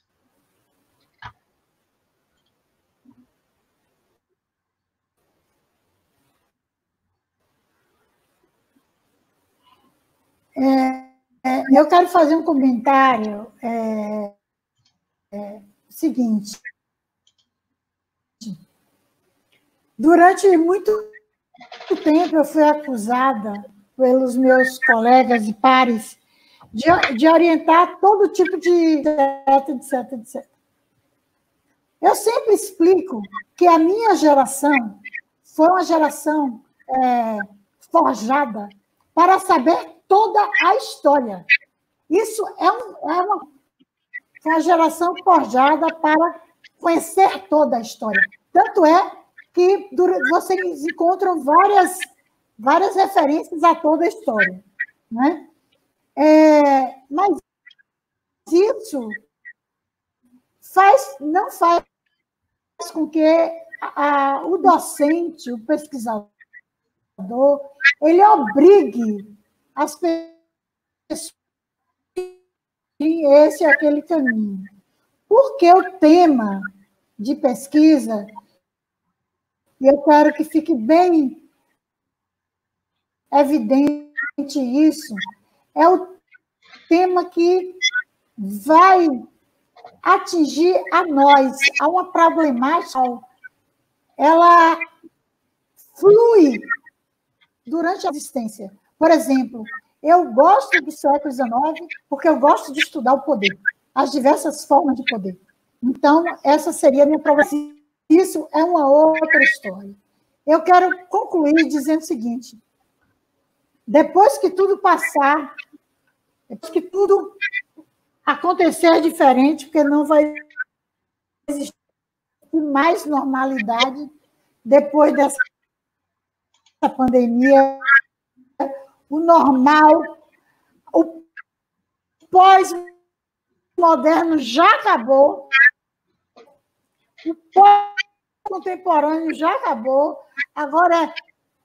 É, é, eu quero fazer um comentário é, é, seguinte. Durante muito tempo, eu fui acusada pelos meus colegas e pares de, de orientar todo tipo de etc, etc, etcétera. Eu sempre explico que a minha geração foi uma geração é, forjada para saber toda a história. Isso é, um, é uma, uma geração forjada para conhecer toda a história. Tanto é que vocês encontram várias, várias referências a toda a história. Né? É, mas isso faz, não faz com que a, a, o docente, o pesquisador, ele obrigue as pessoas a esse é aquele caminho. Porque o tema de pesquisa, e eu quero que fique bem evidente isso, é o tema que vai atingir a nós, a uma problemática, ela flui durante a existência. Por exemplo, eu gosto do século dezenove porque eu gosto de estudar o poder, as diversas formas de poder. Então, essa seria a minha problemática. Isso é uma outra história. Eu quero concluir dizendo o seguinte: depois que tudo passar, depois que tudo acontecer diferente, porque não vai existir mais normalidade depois dessa pandemia, o normal, o pós-moderno já acabou, o pós-contemporâneo já acabou, agora é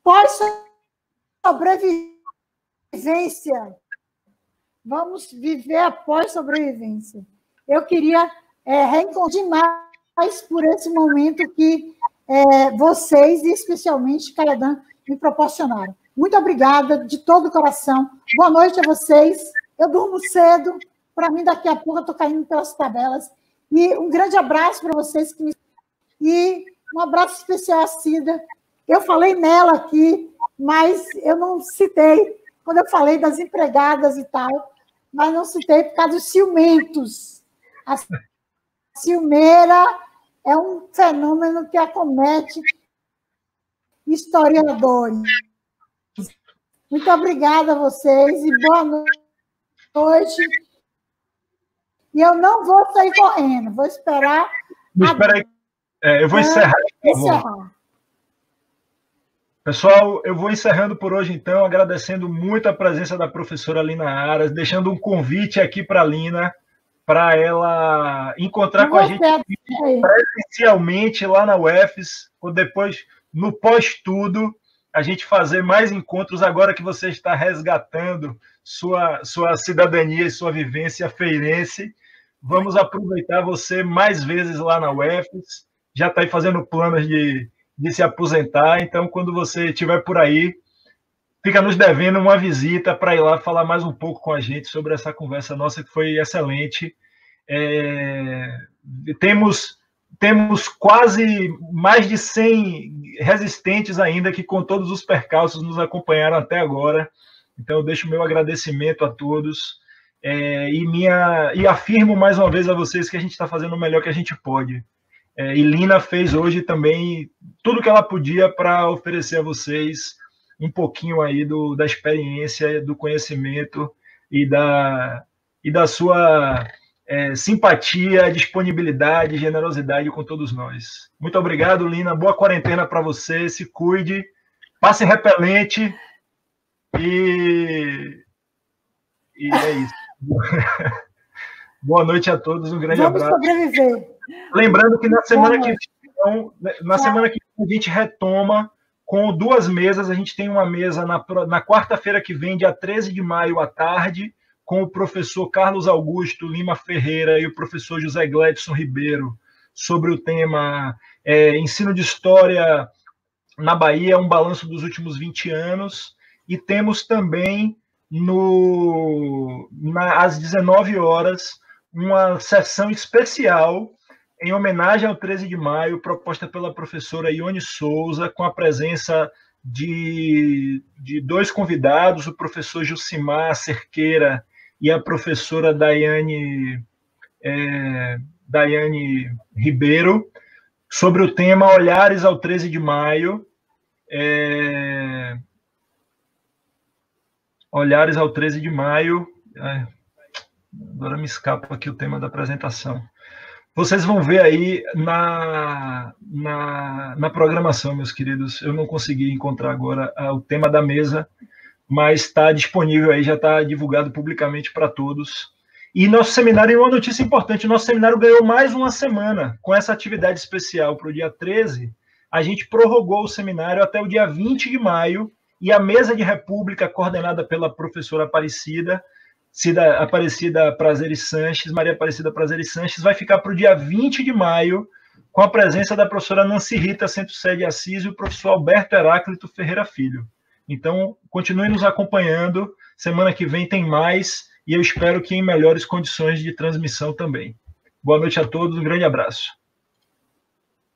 pós-sobrevivência. Vamos viver após sobrevivência. Eu queria é, reencontrar mais por esse momento que é, vocês, e especialmente Caiadã, me proporcionaram. Muito obrigada, de todo o coração. Boa noite a vocês. Eu durmo cedo. Para mim, daqui a pouco, eu estou caindo pelas tabelas. E um grande abraço para vocês. Que me... E um abraço especial à Cida. Eu falei nela aqui, mas eu não citei quando eu falei das empregadas e tal, mas não citei por causa dos ciumentos. A ciumeira é um fenômeno que acomete historiadores. Muito obrigada a vocês e boa noite. E eu não vou sair correndo, vou esperar. Espera aí. É, eu vou encerrar. encerrar. Pessoal, eu vou encerrando por hoje, então, agradecendo muito a presença da professora Lina Aras, deixando um convite aqui para a Lina, para ela encontrar com a gente presencialmente lá na U F S, ou depois, no pós-tudo, a gente fazer mais encontros agora que você está resgatando sua, sua cidadania e sua vivência feirense. Vamos aproveitar você mais vezes lá na U F S, já está aí fazendo planos de... de se aposentar, então, quando você estiver por aí, fica nos devendo uma visita para ir lá falar mais um pouco com a gente sobre essa conversa nossa, que foi excelente. É... Temos, temos quase mais de cem resistentes ainda, que com todos os percalços nos acompanharam até agora, então eu deixo meu agradecimento a todos, é... e, minha... e afirmo mais uma vez a vocês que a gente está fazendo o melhor que a gente pode. É, e Lina fez hoje também tudo que ela podia para oferecer a vocês um pouquinho aí do, da experiência, do conhecimento e da, e da sua é, simpatia, disponibilidade, generosidade com todos nós. Muito obrigado, Lina. Boa quarentena para você. Se cuide, passe repelente e, e é isso. Boa noite a todos. Um grande Vamos abraço. Sobreviver. Lembrando que na semana que vem, na semana que vem a gente retoma com duas mesas. A gente tem uma mesa na, na quarta-feira que vem, dia treze de maio, à tarde, com o professor Carlos Augusto Lima Ferreira e o professor José Gledson Ribeiro, sobre o tema é, Ensino de História na Bahia, um balanço dos últimos vinte anos. E temos também, no, na, às dezenove horas, uma sessão especial em homenagem ao treze de maio, proposta pela professora Ione Souza, com a presença de, de dois convidados, o professor Jucimar Cerqueira e a professora Daiane, é, Daiane Ribeiro, sobre o tema Olhares ao treze de maio. É, Olhares ao treze de maio. É, agora me escapa aqui o tema da apresentação. Vocês vão ver aí na, na, na programação, meus queridos. Eu não consegui encontrar agora o tema da mesa, mas está disponível aí, já está divulgado publicamente para todos. E nosso seminário, uma notícia importante, nosso seminário ganhou mais uma semana. Com essa atividade especial para o dia treze, a gente prorrogou o seminário até o dia vinte de maio, e a mesa de república, coordenada pela professora Aparecida, Cida, Aparecida Prazeres Sanches, Maria Aparecida Prazeres Sanches, vai ficar para o dia vinte de maio, com a presença da professora Nancy Rita Centro-Sede Assis e o professor Alberto Heráclito Ferreira Filho. Então, continue nos acompanhando, semana que vem tem mais, e eu espero que em melhores condições de transmissão também. Boa noite a todos, um grande abraço.